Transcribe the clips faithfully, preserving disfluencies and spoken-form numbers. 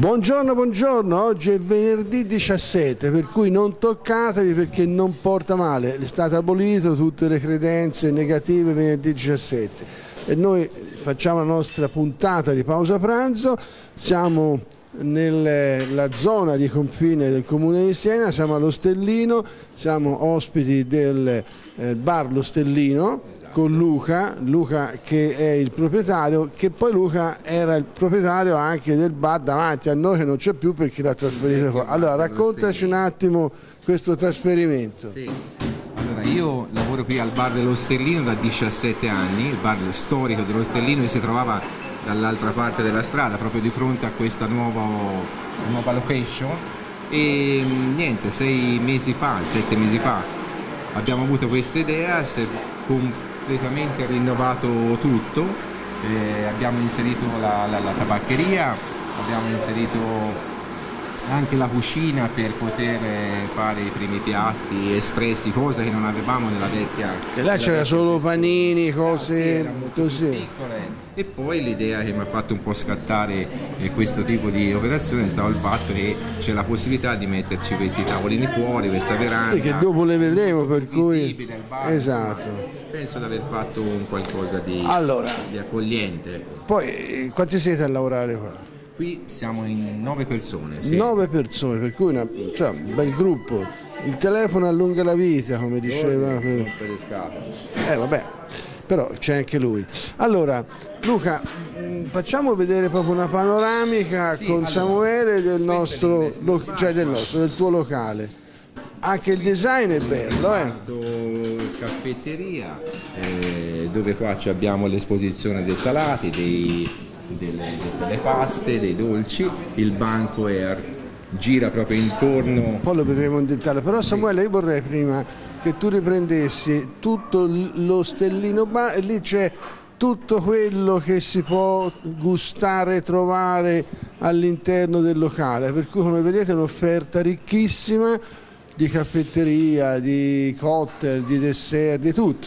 Buongiorno, buongiorno, oggi è venerdì diciassette, per cui non toccatevi perché non porta male, è stato abolito tutte le credenze negative venerdì diciassette e noi facciamo la nostra puntata di pausa pranzo, siamo nella zona di confine del comune di Siena, siamo allo Stellino, siamo ospiti del eh, bar Lo Stellino con Luca, Luca che è il proprietario, che poi Luca era il proprietario anche del bar davanti a noi che non c'è più perché l'ha trasferito qua. Allora raccontaci un attimo questo trasferimento. Sì. Allora io lavoro qui al bar dello Stellino da diciassette anni, il bar storico dello Stellino che si trovava dall'altra parte della strada, proprio di fronte a questa nuova, nuova location e niente, sei mesi fa, sette mesi fa abbiamo avuto questa idea, si è completamente rinnovato tutto, eh, abbiamo inserito la, la, la tabaccheria, abbiamo inserito anche la cucina per poter fare i primi piatti espressi, cosa che non avevamo nella vecchia. Che là c'era solo panini, cose così. Piccole. E poi l'idea che mi ha fatto un po' scattare eh, questo tipo di operazione è stato il fatto che c'è la possibilità di metterci questi tavolini fuori, questa veranda. Che dopo le vedremo, per cui bar, esatto. Insomma, penso di aver fatto un qualcosa di, allora, di accogliente. Poi quanti siete a lavorare qua? Qui siamo in nove persone. Sì. Nove persone, per cui una, cioè, un bel gruppo. Il telefono allunga la vita, come diceva. Per... Eh vabbè, però c'è anche lui. Allora, Luca, mh, facciamo vedere proprio una panoramica sì, con allora, Samuele del nostro, lo, cioè del nostro, del tuo locale. Anche il design è bello, eh? Caffetteria, eh, dove qua abbiamo l'esposizione dei salati, dei Delle, delle paste, dei dolci, il banco è, gira proprio intorno. Poi lo vedremo in dettaglio, però Samuele io vorrei prima che tu riprendessi tutto lo Stellino bar e lì c'è tutto quello che si può gustare e trovare all'interno del locale, per cui come vedete è un'offerta ricchissima di caffetteria, di cocktail, di dessert, di tutto.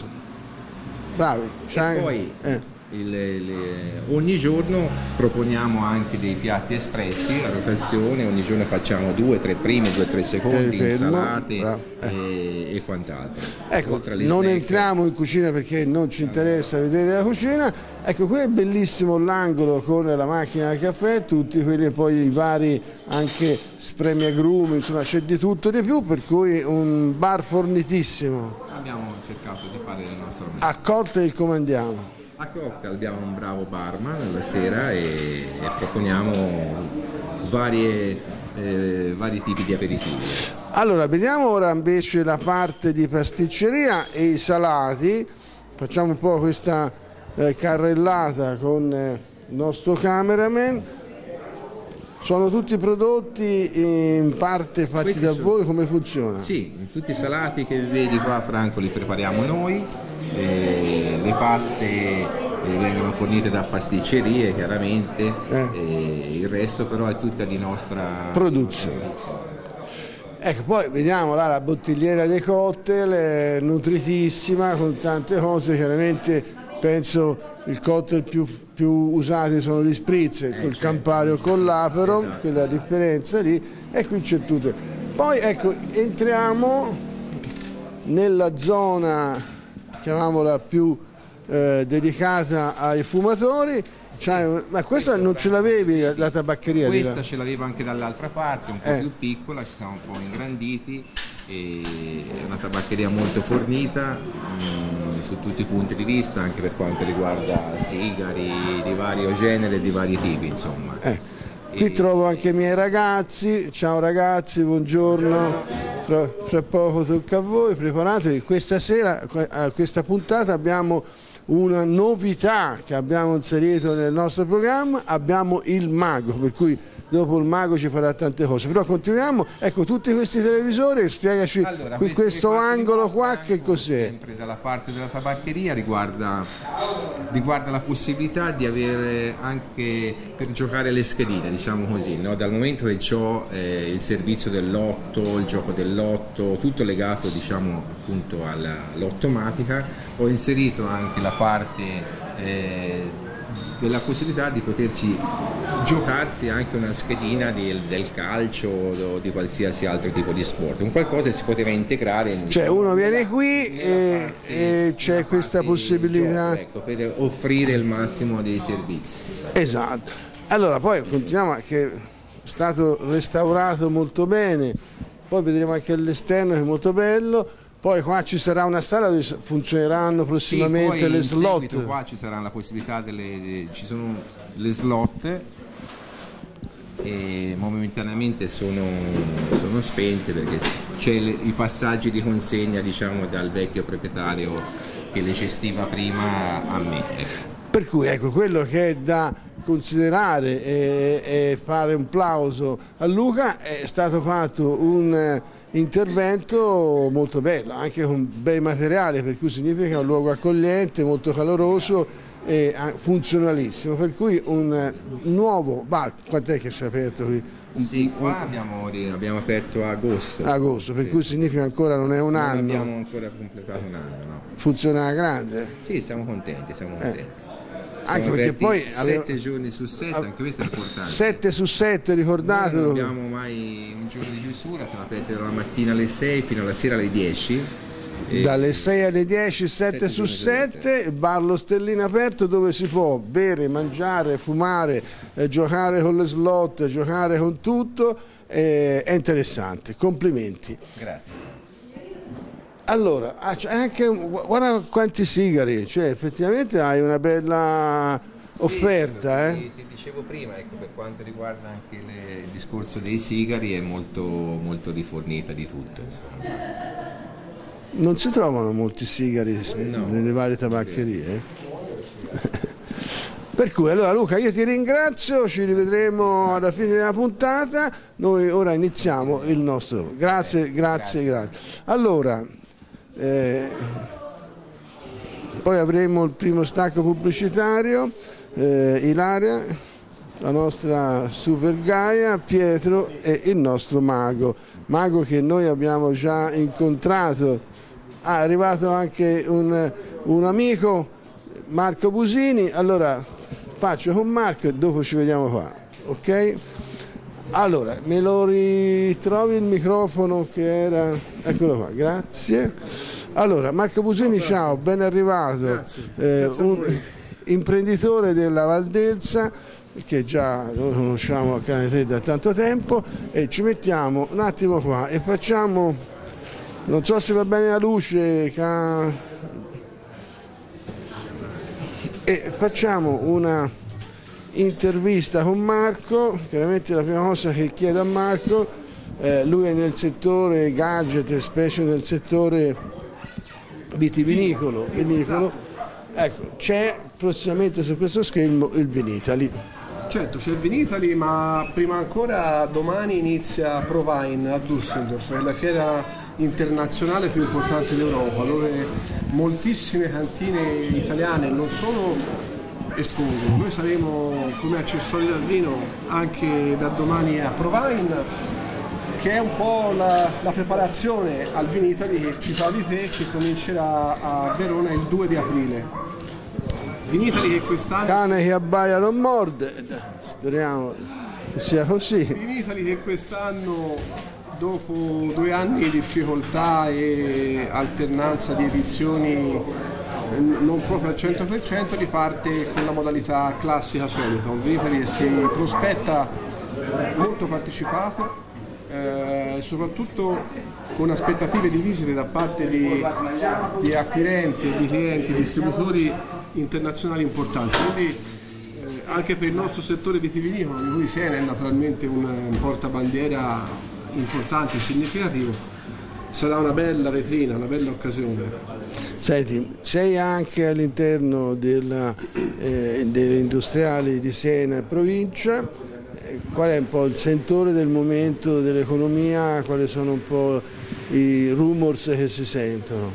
Bravi. E anche, poi eh. Il, le, ogni giorno proponiamo anche dei piatti espressi a rotazione, ogni giorno facciamo due, tre primi, due, tre secondi, insalate eh. e, e quant'altro. Ecco, non snack. Entriamo in cucina perché non ci interessa allora. Vedere la cucina. Ecco, qui è bellissimo l'angolo con la macchina da caffè, tutti quelli poi i vari anche spremiagrumi, insomma c'è di tutto di più, per cui un bar fornitissimo. Abbiamo cercato di fare il nostro meglio. A cocktail comandiamo. A cocktail abbiamo un bravo barman la sera e, e proponiamo varie, eh, vari tipi di aperitivi. Allora, vediamo ora invece la parte di pasticceria e i salati. Facciamo un po' questa eh, carrellata con eh, il nostro cameraman. Sono tutti prodotti in parte fatti Questi da sono... voi, come funziona? Sì, tutti i salati che vedi qua Franco li prepariamo noi. Eh, le paste eh, vengono fornite da pasticcerie chiaramente, eh. e il resto però è tutta di nostra produzione. produzione. Ecco, poi vediamo là la bottigliera dei cocktail, è nutritissima con tante cose, chiaramente penso il cocktail più, più usati sono gli spritz, eh, col certo. Campari con l'Aperol, esatto. Quella è la differenza lì, e qui c'è tutto. Poi ecco, entriamo nella zona chiamiamola più eh, dedicata ai fumatori, cioè, ma questa non ce l'avevi la, la tabaccheria? Questa ce l'avevo anche dall'altra parte, un po' eh. più piccola, ci siamo un po' ingranditi, e è una tabaccheria molto fornita mh, su tutti i punti di vista, anche per quanto riguarda sigari di vario genere e di vari tipi, insomma. Eh. Qui trovo anche i miei ragazzi, ciao ragazzi, buongiorno. Fra, fra poco tocca a voi, preparatevi. Questa sera, a questa puntata abbiamo una novità che abbiamo inserito nel nostro programma, abbiamo il mago, per cui dopo il mago ci farà tante cose, però continuiamo. Ecco, tutti questi televisori, spiegaci allora, qui questo angolo qua che cos'è. Sempre dalla parte della tabaccheria riguarda, riguarda la possibilità di avere anche per giocare le schedine, diciamo così, no? Dal momento che ho eh, il servizio del lotto, il gioco del lotto, tutto legato diciamo appunto all'automatica, ho inserito anche la parte eh, della possibilità di poterci giocarsi anche una schedina del, del calcio o di qualsiasi altro tipo di sport, un qualcosa che si poteva integrare in, cioè uno viene qui e, e c'è questa possibilità gioco, ecco, per offrire il massimo dei servizi. Esatto. Allora poi continuiamo, che è stato restaurato molto bene, poi vedremo anche all'esterno che è molto bello. Poi qua ci sarà una sala dove funzioneranno prossimamente sì, le in slot. Seguito, qua ci sarà la possibilità delle, ci sono le slot e momentaneamente sono, sono spente perché c'è i passaggi di consegna, diciamo, dal vecchio proprietario che le gestiva prima a me. Ecco. Per cui ecco, quello che è da considerare e, e fare un plauso a Luca, è stato fatto un intervento molto bello, anche con bei materiali, per cui significa un luogo accogliente, molto caloroso e funzionalissimo, per cui un nuovo bar. Quant'è che si è aperto qui? Sì, qua abbiamo, abbiamo aperto a agosto. Agosto, per sì. cui significa ancora non è un non anno. Non abbiamo ancora completato un anno, no. Funziona grande? Sì, siamo contenti, siamo contenti. Eh. Anche perché poi sette giorni su sette, anche questo è importante. sette su sette, ricordatelo. Noi non abbiamo mai un giorno di chiusura, siamo aperti dalla mattina alle sei fino alla sera alle dieci. Dalle sei alle dieci, sette su sette, bar Lo Stellino aperto, dove si può bere, mangiare, fumare, eh, giocare con le slot, giocare con tutto, eh, è interessante, complimenti. Grazie. Allora, anche, guarda quanti sigari, cioè effettivamente hai una bella offerta. Sì, eh? ti dicevo prima, ecco, per quanto riguarda anche le, il discorso dei sigari è molto, molto rifornita di tutto. Insomma. Non si trovano molti sigari no, nelle varie tabaccherie. Eh? Per cui allora Luca, io ti ringrazio, ci rivedremo alla fine della puntata, noi ora iniziamo il nostro. Grazie, grazie, grazie. Allora, eh, poi avremo il primo stacco pubblicitario, eh, Ilaria, la nostra super Gaia, Pietro e il nostro mago, mago che noi abbiamo già incontrato. Ah, è arrivato anche un, un amico, Marco Busini. Allora faccio con Marco e dopo ci vediamo qua, ok? Allora, me lo ritrovi il microfono che era, eccolo qua, grazie. Allora, Marco Busini, ciao, ben arrivato. Grazie. Eh, Grazie un imprenditore della Valdelsa, che già noi conosciamo a Canete da tanto tempo, e ci mettiamo un attimo qua e facciamo, non so se va bene la luce, ca... e facciamo una intervista con Marco. Chiaramente la prima cosa che chiedo a Marco, eh, lui è nel settore gadget, specie nel settore vitivinicolo, vinicolo. Ecco, c'è prossimamente su questo schermo il Vinitaly. Certo, c'è il Vinitaly, ma prima ancora domani inizia ProWein a Düsseldorf, è la fiera internazionale più importante d'Europa, dove moltissime cantine italiane non solo espongono. Noi saremo come accessori del vino anche da domani a ProWein, che è un po' la, la preparazione al Vinitaly che citavi te, che comincerà a Verona il due di aprile. Vinitaly che quest'anno... Cane che abbaia non morde, speriamo che sia così. Vinitaly che quest'anno, dopo due anni di difficoltà e alternanza di edizioni non proprio al cento per cento, riparte con la modalità classica solita, un Vinitaly che si prospetta molto partecipato e eh, soprattutto con aspettative di visite da parte di, di acquirenti, di clienti, distributori internazionali importanti. Quindi eh, anche per il nostro settore vitivinicolo, di cui Siena è naturalmente un, un portabandiera importante e significativo, sarà una bella vetrina, una bella occasione. Senti, sei anche all'interno eh, delle industriali di Siena e provincia. Qual è un po' il sentore del momento dell'economia, quali sono un po' i rumors che si sentono?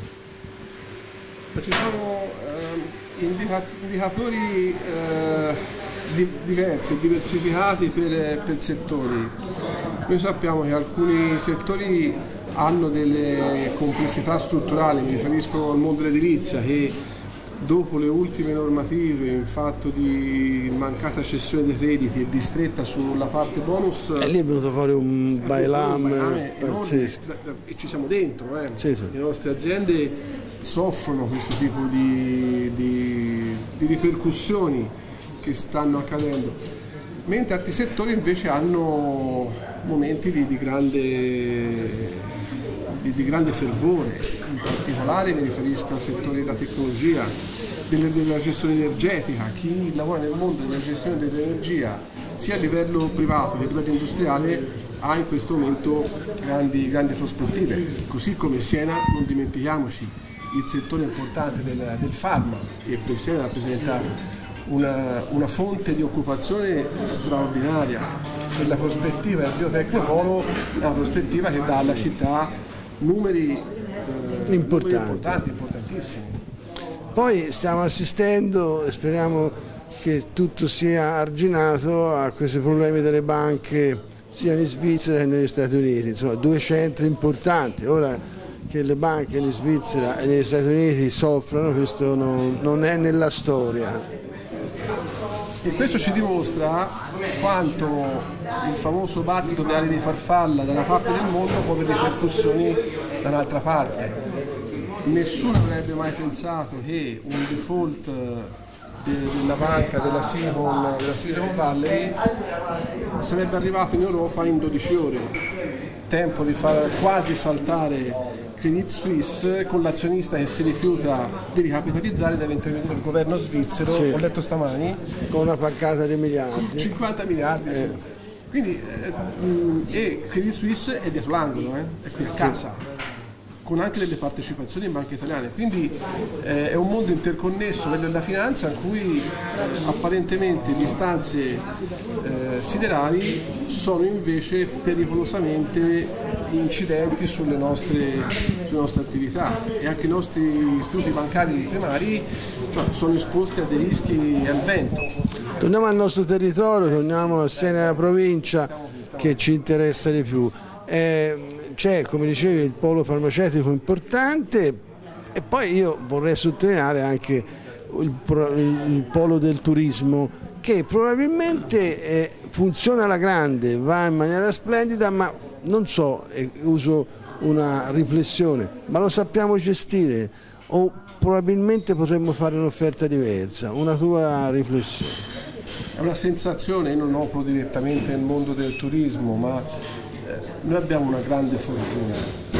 Ci sono eh, indica indicatori eh, di diversi, diversificati per, per settori. Noi sappiamo che alcuni settori hanno delle complessità strutturali, mi riferisco al mondo dell'edilizia, che dopo le ultime normative in fatto di mancata cessione dei crediti e di stretta sulla parte bonus, e lì è venuto fuori un bailam pazzesco. E ci siamo dentro, eh. Sì, sì. Le nostre aziende soffrono questo tipo di, di, di ripercussioni che stanno accadendo, mentre altri settori invece hanno momenti di, di grande Di, di grande fervore. In particolare mi riferisco al settore della tecnologia, della, della gestione energetica. Chi lavora nel mondo della gestione dell'energia sia a livello privato che a livello industriale ha in questo momento grandi, grandi prospettive, così come Siena, non dimentichiamoci, il settore importante del, del farma, che per Siena rappresenta una, una fonte di occupazione straordinaria, e la prospettiva del Biotecnopolo è una prospettiva che dà alla città numeri, eh, importanti. numeri importanti, importantissimi. Poi stiamo assistendo, e speriamo che tutto sia arginato, a questi problemi delle banche sia in Svizzera che negli Stati Uniti, insomma due centri importanti. Ora che le banche in Svizzera e negli Stati Uniti soffrono, questo non, non è nella storia. E questo ci dimostra quanto il famoso battito delle ali di farfalla da una parte del mondo può avere ripercussioni da un'altra parte. Nessuno avrebbe mai pensato che un default della banca della Silicon, della Silicon Valley sarebbe arrivato in Europa in dodici ore, tempo di far quasi saltare Credit Suisse, con l'azionista che si rifiuta di ricapitalizzare, deve intervenire il governo svizzero, sì. Ho letto stamani, con una pancata di miliardi, cinquanta miliardi, eh. Sì. Quindi eh, e Credit Suisse è dietro l'angolo, eh, è qui a casa, sì, con anche delle partecipazioni in banche italiane, quindi eh, è un mondo interconnesso, quello della finanza, in cui apparentemente le istanze eh, siderali sono invece pericolosamente incidenti sulle nostre, sulle nostre attività, e anche i nostri istituti bancari primari, cioè, sono esposti a dei rischi al vento. Torniamo al nostro territorio, torniamo a Siena, la provincia che ci interessa di più. Eh, c'è, come dicevi, il polo farmaceutico importante, e poi io vorrei sottolineare anche il, il polo del turismo, che probabilmente eh, funziona alla grande, va in maniera splendida, ma non so, eh, uso una riflessione, ma lo sappiamo gestire o probabilmente potremmo fare un'offerta diversa? Una tua riflessione? È una sensazione, io non opero direttamente nel mondo del turismo, ma eh, noi abbiamo una grande fortuna.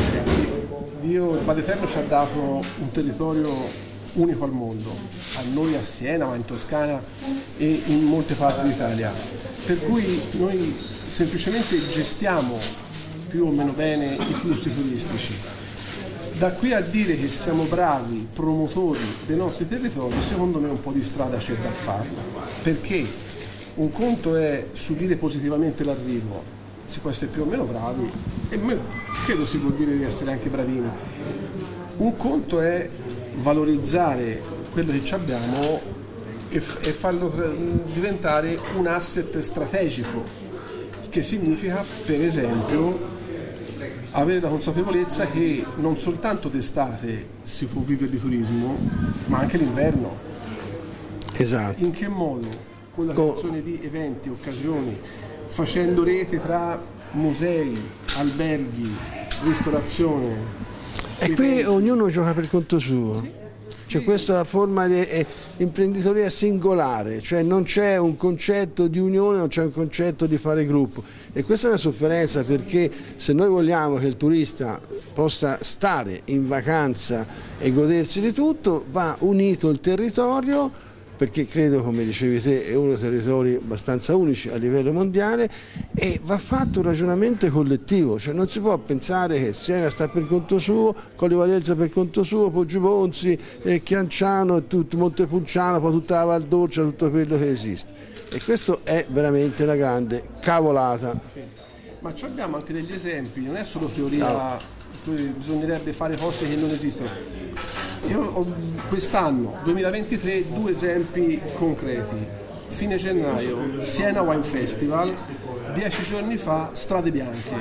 Dio, il Padre Eterno, ci ha dato un territorio unico al mondo, a noi a Siena, ma in Toscana e in molte parti d'Italia, per cui noi semplicemente gestiamo più o meno bene i flussi turistici. Da qui a dire che siamo bravi promotori dei nostri territori, secondo me un po' di strada c'è da farla, perché un conto è subire positivamente l'arrivo, si può essere più o meno bravi, e credo si può dire di essere anche bravini. Un conto è valorizzare quello che abbiamo e, f- e farlo tra- diventare un asset strategico, che significa, per esempio, avere la consapevolezza che non soltanto d'estate si può vivere di turismo, ma anche l'inverno. Esatto. In che modo? Con la creazione di eventi, occasioni, facendo rete tra musei, alberghi, ristorazione. E qui ognuno gioca per conto suo. C'è questa forma di eh, imprenditoria singolare, cioè non c'è un concetto di unione, non c'è un concetto di fare gruppo, e questa è una sofferenza, perché se noi vogliamo che il turista possa stare in vacanza e godersi di tutto, va unito il territorio, perché credo, come dicevi te, è uno dei territori abbastanza unici a livello mondiale, e va fatto un ragionamento collettivo, cioè non si può pensare che Siena sta per conto suo, Colli Vallelsa per conto suo, Poggioponzi, eh, Chianciano e tutto, Montepulciano, poi tutta la Val d'Orcia, tutto quello che esiste, e questo è veramente una grande cavolata. Sì. Ma ci abbiamo anche degli esempi, non è solo teoria, no. Bisognerebbe fare cose che non esistono. Io ho quest'anno, duemilaventitré, due esempi concreti. Fine gennaio, Siena Wine Festival, dieci giorni fa, Strade Bianche.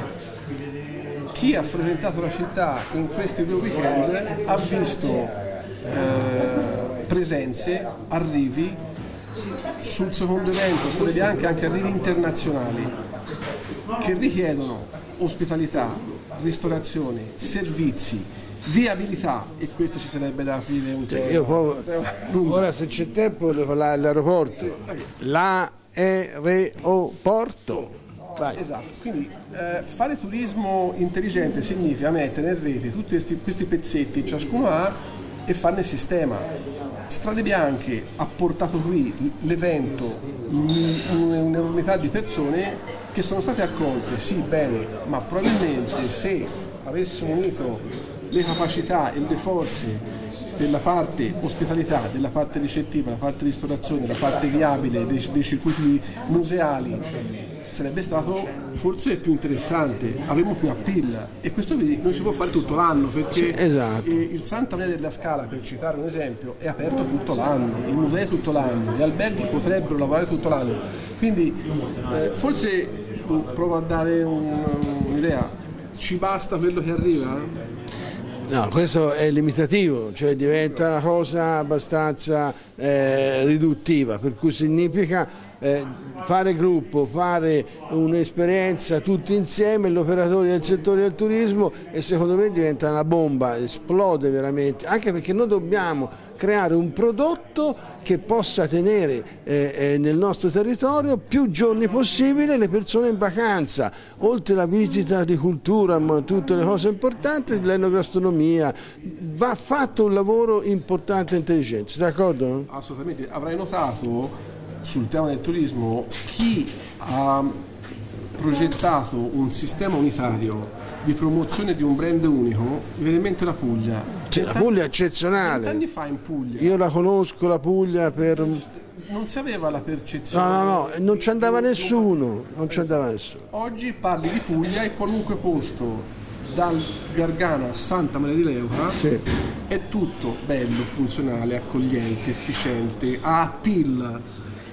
Chi ha frequentato la città in questi due weekend ha visto eh, presenze, arrivi. Sul secondo evento sono anche, anche arrivi internazionali che richiedono ospitalità, ristorazione, servizi, viabilità, e questo ci sarebbe da aprire un tema. Io poi, ora se c'è tempo voglio parlare dell'aeroporto. L'aeroporto. Vai. Esatto, quindi eh, fare turismo intelligente significa mettere in rete tutti questi, questi pezzetti, ciascuno ha, e farne sistema. Strade Bianche ha portato qui l'evento, un'enormità di persone che sono state accolte, sì, bene, ma probabilmente se avessimo unito le capacità e le forze della parte ospitalità, della parte ricettiva, della parte ristorazione, della parte viabile, dei, dei circuiti museali, sarebbe stato forse più interessante, avremmo più appeal, e questo non si può fare tutto l'anno, perché sì, esatto. Il Santa Maria della Scala, per citare un esempio, è aperto tutto l'anno, i musei tutto l'anno, gli alberghi potrebbero lavorare tutto l'anno, quindi eh, forse provo a dare un, un'idea, ci basta quello che arriva? No, questo è limitativo, cioè diventa una cosa abbastanza eh, riduttiva, per cui significa eh, fare gruppo, fare un'esperienza tutti insieme, gli operatori del settore del turismo, e secondo me diventa una bomba, esplode veramente, anche perché noi dobbiamo creare un prodotto che possa tenere eh, eh, nel nostro territorio più giorni possibile le persone in vacanza, oltre alla visita di cultura, ma tutte le cose importanti, l'enogastronomia, va fatto un lavoro importante e intelligente, sei d'accordo? Assolutamente, avrai notato sul tema del turismo chi ha progettato un sistema unitario di promozione di un brand unico, veramente la Puglia. Sì, la Puglia è eccezionale. Vent'anni fa in Puglia. Io la conosco la Puglia per... Non si aveva la percezione. No, no, no, non ci andava nessuno, non ci andava nessuno. Oggi parli di Puglia e qualunque posto, dal Gargano a Santa Maria di Leuca, sì, è tutto bello, funzionale, accogliente, efficiente, ha appeal.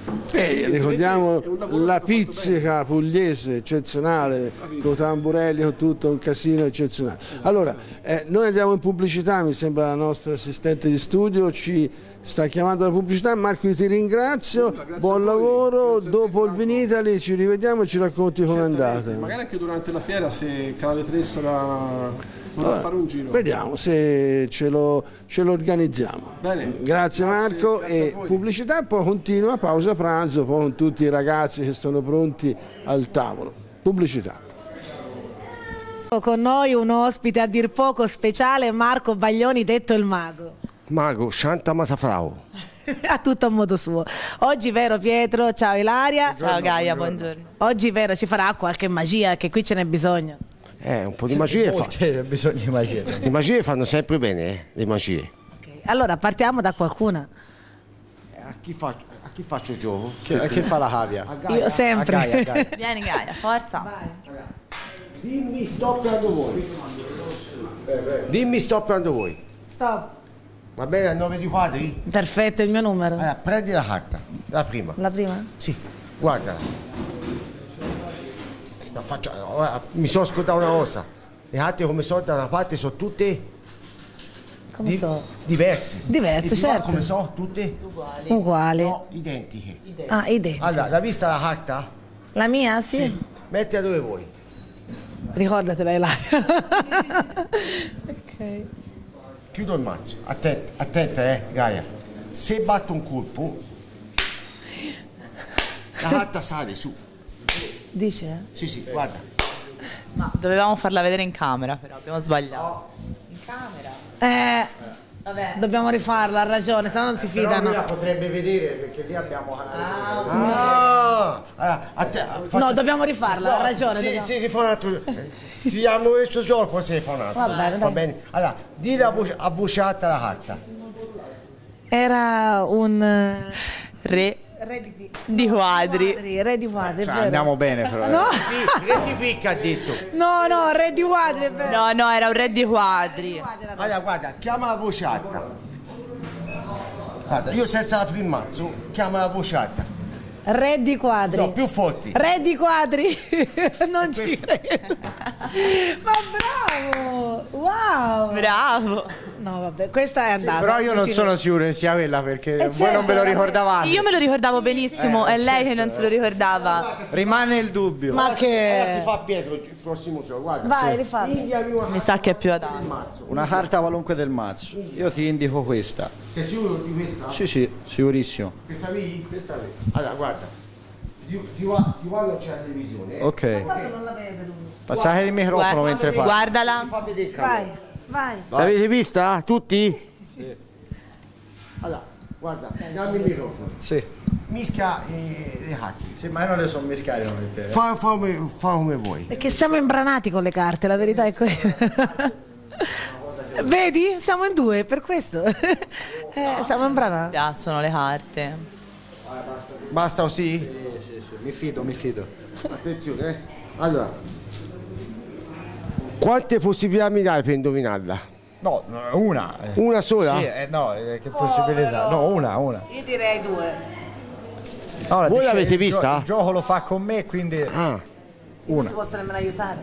Eh, ricordiamo la pizzica pugliese eccezionale, con Tamburelli, con tutto un casino eccezionale. Allora, eh, noi andiamo in pubblicità, mi sembra la nostra assistente di studio ci sta chiamando la pubblicità. Marco, io ti ringrazio, buon lavoro, dopo il Vinitali ci rivediamo e ci racconti com'è andata. Magari anche durante la fiera, se Canale tre sarà... Allora, fare un giro. Vediamo se ce lo, ce lo organizziamo. Bene. Grazie Marco, grazie, grazie e pubblicità, poi continua, pausa pranzo, poi con tutti i ragazzi che sono pronti al tavolo. Pubblicità. Con noi un ospite a dir poco speciale, Marco Baglioni, detto il mago. Mago, Santa Masafrau. A tutto a modo suo. Oggi, vero Pietro? Ciao Ilaria. Buongiorno, ciao Gaia, buongiorno. buongiorno. Oggi, vero, ci farà qualche magia, che qui ce n'è bisogno. Eh, un po' di magie fa. C'è bisogno di magie. Le magie fanno sempre bene, eh, le magie. Okay. Allora, partiamo da qualcuna. A chi, faccio, a chi faccio il gioco? Chi, a chi fa la cavia? A Gaia. Io sempre. A Gaia, a Gaia. Vieni Gaia, forza. Vai. Dimmi stop quando vuoi. Dimmi stop quando vuoi. Stop. Va bene, a nove di quadri? Perfetto, il mio numero. Allora, prendi la carta, la prima. La prima? Sì, guarda. Faccio, ora, mi sono scordato una cosa, le carte come sono da una parte sono tutte come di, so? diverse. Diverse, certo. Come sono tutte uguali. Uguali. No, identiche. identiche. Ah, identiche. Allora, l'hai vista la carta? La mia? Sì. Sì. Mettila dove vuoi. Ricordatela, Ilaria. Ok. Chiudo il mazzo. Attenta, attenta, eh, Gaia. Se batto un colpo, la carta sale su. Dice? Sì, sì, guarda. Ma dovevamo farla vedere in camera, però abbiamo sbagliato. In camera? Eh, vabbè, dobbiamo rifarla, ha ragione, se no non si fidano. Però lui la potrebbe vedere perché lì abbiamo canale. Ah, ok. Ah, ah, a te, faccio... No, dobbiamo rifarla, ha ragione. Sì, dobbiamo... sì, rifà un altro. Fiamo questo gioco, poi si fa un altro. Va bene, Va dai. bene. Allora, dì a voce, a voce alta la carta. Era un... Re Re di, di quadri. quadri. Re di quadri, Cioè, è vero. andiamo bene però. No. Sì, re di picca ha detto. No, no, re di quadri, è vero. No, no, era un re di quadri. Allora, guarda, chiama la voce alta. Guarda, io senza la prima mazzo, chiama la voce alta. Re di quadri. No, più forti. Re di quadri. Non ci credo. Ma bravo! Wow! Bravo. No, vabbè, questa è andata. Sì, però io non vicino. sono sicuro che sia quella perché Eh, voi certo, non ve lo vabbè. ricordavate. Io me lo ricordavo benissimo, Eh, è lei certo, che non se lo ricordava. Rimane il dubbio. Ma Ora che... si fa Pietro il prossimo giorno, guarda. Vai, se- rifallo. Indiami una Mi sa che è più adatto. mazzo. Una carta qualunque del mazzo. Io ti indico questa. Sei sicuro di questa? Sì, sì, sicurissimo. Questa lì? Questa lì. Allora, guarda. Di, di, qua, di qua non c'è la televisione. Eh. Ok. Tanto non la vede lui. Passate il microfono Guarda- mentre parlo. Guardala. Si fa vedere il camera. Vai, vai. L'avete vista? Tutti? Allora, guarda, dammi il microfono. Sì. Mischia eh, le carte. Sì, ma io non le so mischiare come te. Fa, fa, come, fa come vuoi. Perché siamo imbranati con le carte, la verità è quella. Vedi? Siamo in due, per questo. Eh, siamo Mi imbranati. piacciono le carte. Basta così? Sì, sì, sì. Mi fido, mi fido. Attenzione, eh. Allora. Quante possibilità mi dai per indovinarla? No, no, una. eh. Una sola? Sì, eh, no, eh, che possibilità? No, una, una. Io direi due. Ora, Voi dice, l'avete il gio- vista? Il gioco lo fa con me, quindi Ah, Non una. ti posso nemmeno aiutare.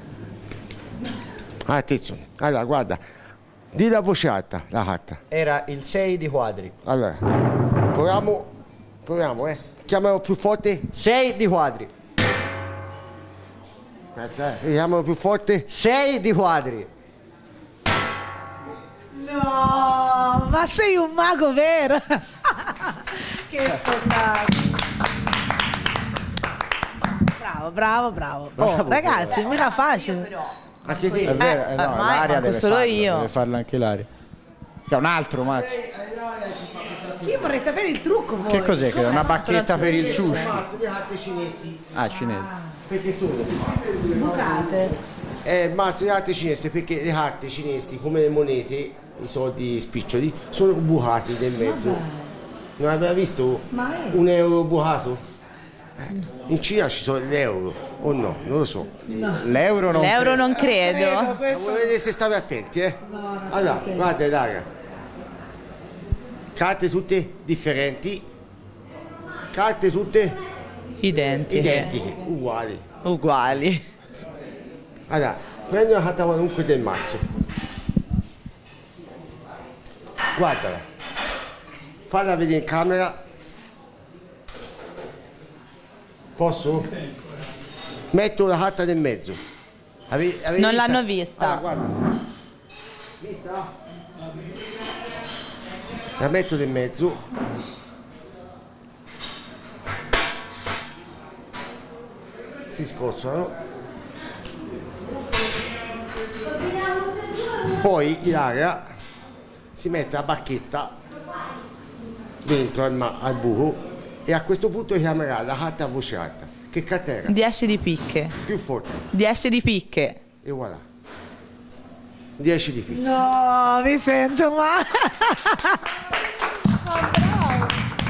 attenzione. Allora, guarda. Di la voce alta, la carta. Era il sei di quadri. Allora, proviamo, proviamo, eh. Chiamalo più forte. sei di quadri. Aspetta, eh. Chiamalo più forte. sei di quadri. No, ma sei un mago vero? Che spettacolo. Bravo, bravo, bravo. Oh, ragazzi, mica facile. Anche sì. È vero, eh, no, ormai l'aria manco deve solo farlo, io. deve farlo anche l'aria. C'è un altro mazzo. Io vorrei sapere il trucco. Voi. Che cos'è? Che è una bacchetta per il sushi? Mazzo, le carte cinesi. Ah, cinese. Perché sono? Bucate. Eh, mazzo, le carte cinesi perché le carte cinesi, come le monete, i soldi spiccioli, sono bucati nel mezzo. Non aveva visto Mai. un euro bucato? Eh, in Cina ci sono l'euro, o no? Non lo so. L'euro non... L'euro non credo. Ma vuoi vedere se state attenti, eh? Allora, guarda, raga. Carte tutte differenti. Carte tutte Identiche. identiche, uguali. Uguali. Allora, prendi una carta qualunque del mazzo. Guardala. Falla vedere in camera. Posso? Metto la carta nel mezzo. Ave- avevi Non vista? l'hanno vista. Ah, guarda. Vista? La metto nel mezzo. Si scozzano. Poi Ilaria si mette la bacchetta dentro al, ma- al buco e a questo punto chiamerà la carta a voce alta. Che carta era? dieci di picche. Più forte. dieci di picche. E voilà. dieci di più. No, mi sento male. Ma bravo.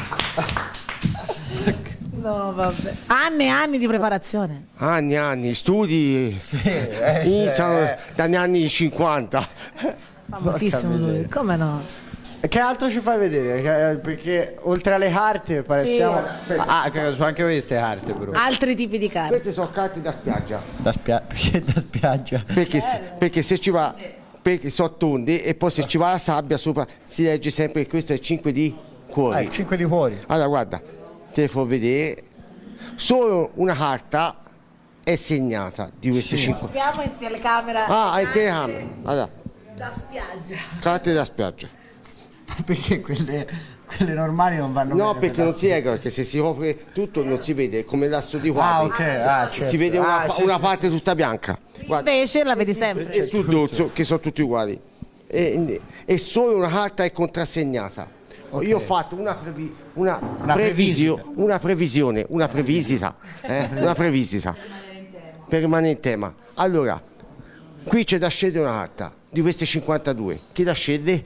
No, vabbè. Anni e anni di preparazione. Anni e anni, studi eh, iniziano eh. dagli anni cinquanta. Famosissimo Porca lui. miseria. Come no? Che altro ci fai vedere? Che- Perché oltre alle carte pareciamo... Ah, che sono anche queste carte però. Altri tipi di carte. Queste sono carte da spiaggia. Da, spia- perché da spiaggia? Perché, se- perché se ci va, perché sono tonde e poi se ci va la sabbia sopra si legge sempre che questo è cinque di cuori. Ah, cinque di cuori. Allora guarda, te le faccio vedere. Solo una carta è segnata di queste cinque. Stiamo in telecamera. Ah, in telecamera. Allora, Da spiaggia. carte da spiaggia. Perché quelle, quelle normali non vanno No, bene perché per non si leggono, perché se si copre tutto non si vede, come l'asso di la- quadri. Ah, ok, ah, certo. Si vede una, Ah, sì, una sì, parte tutta bianca. Guarda, Invece la vedi sempre. e sul dorso che sono tutti uguali. E, e solo una carta è contrassegnata. Io ho fatto una, previ- una, Una previsio- previsita. una previsione, una previsita, eh? una previsita per rimanere in tema. Allora, qui c'è da scegliere una carta di queste cinquantadue. Chi la sceglie?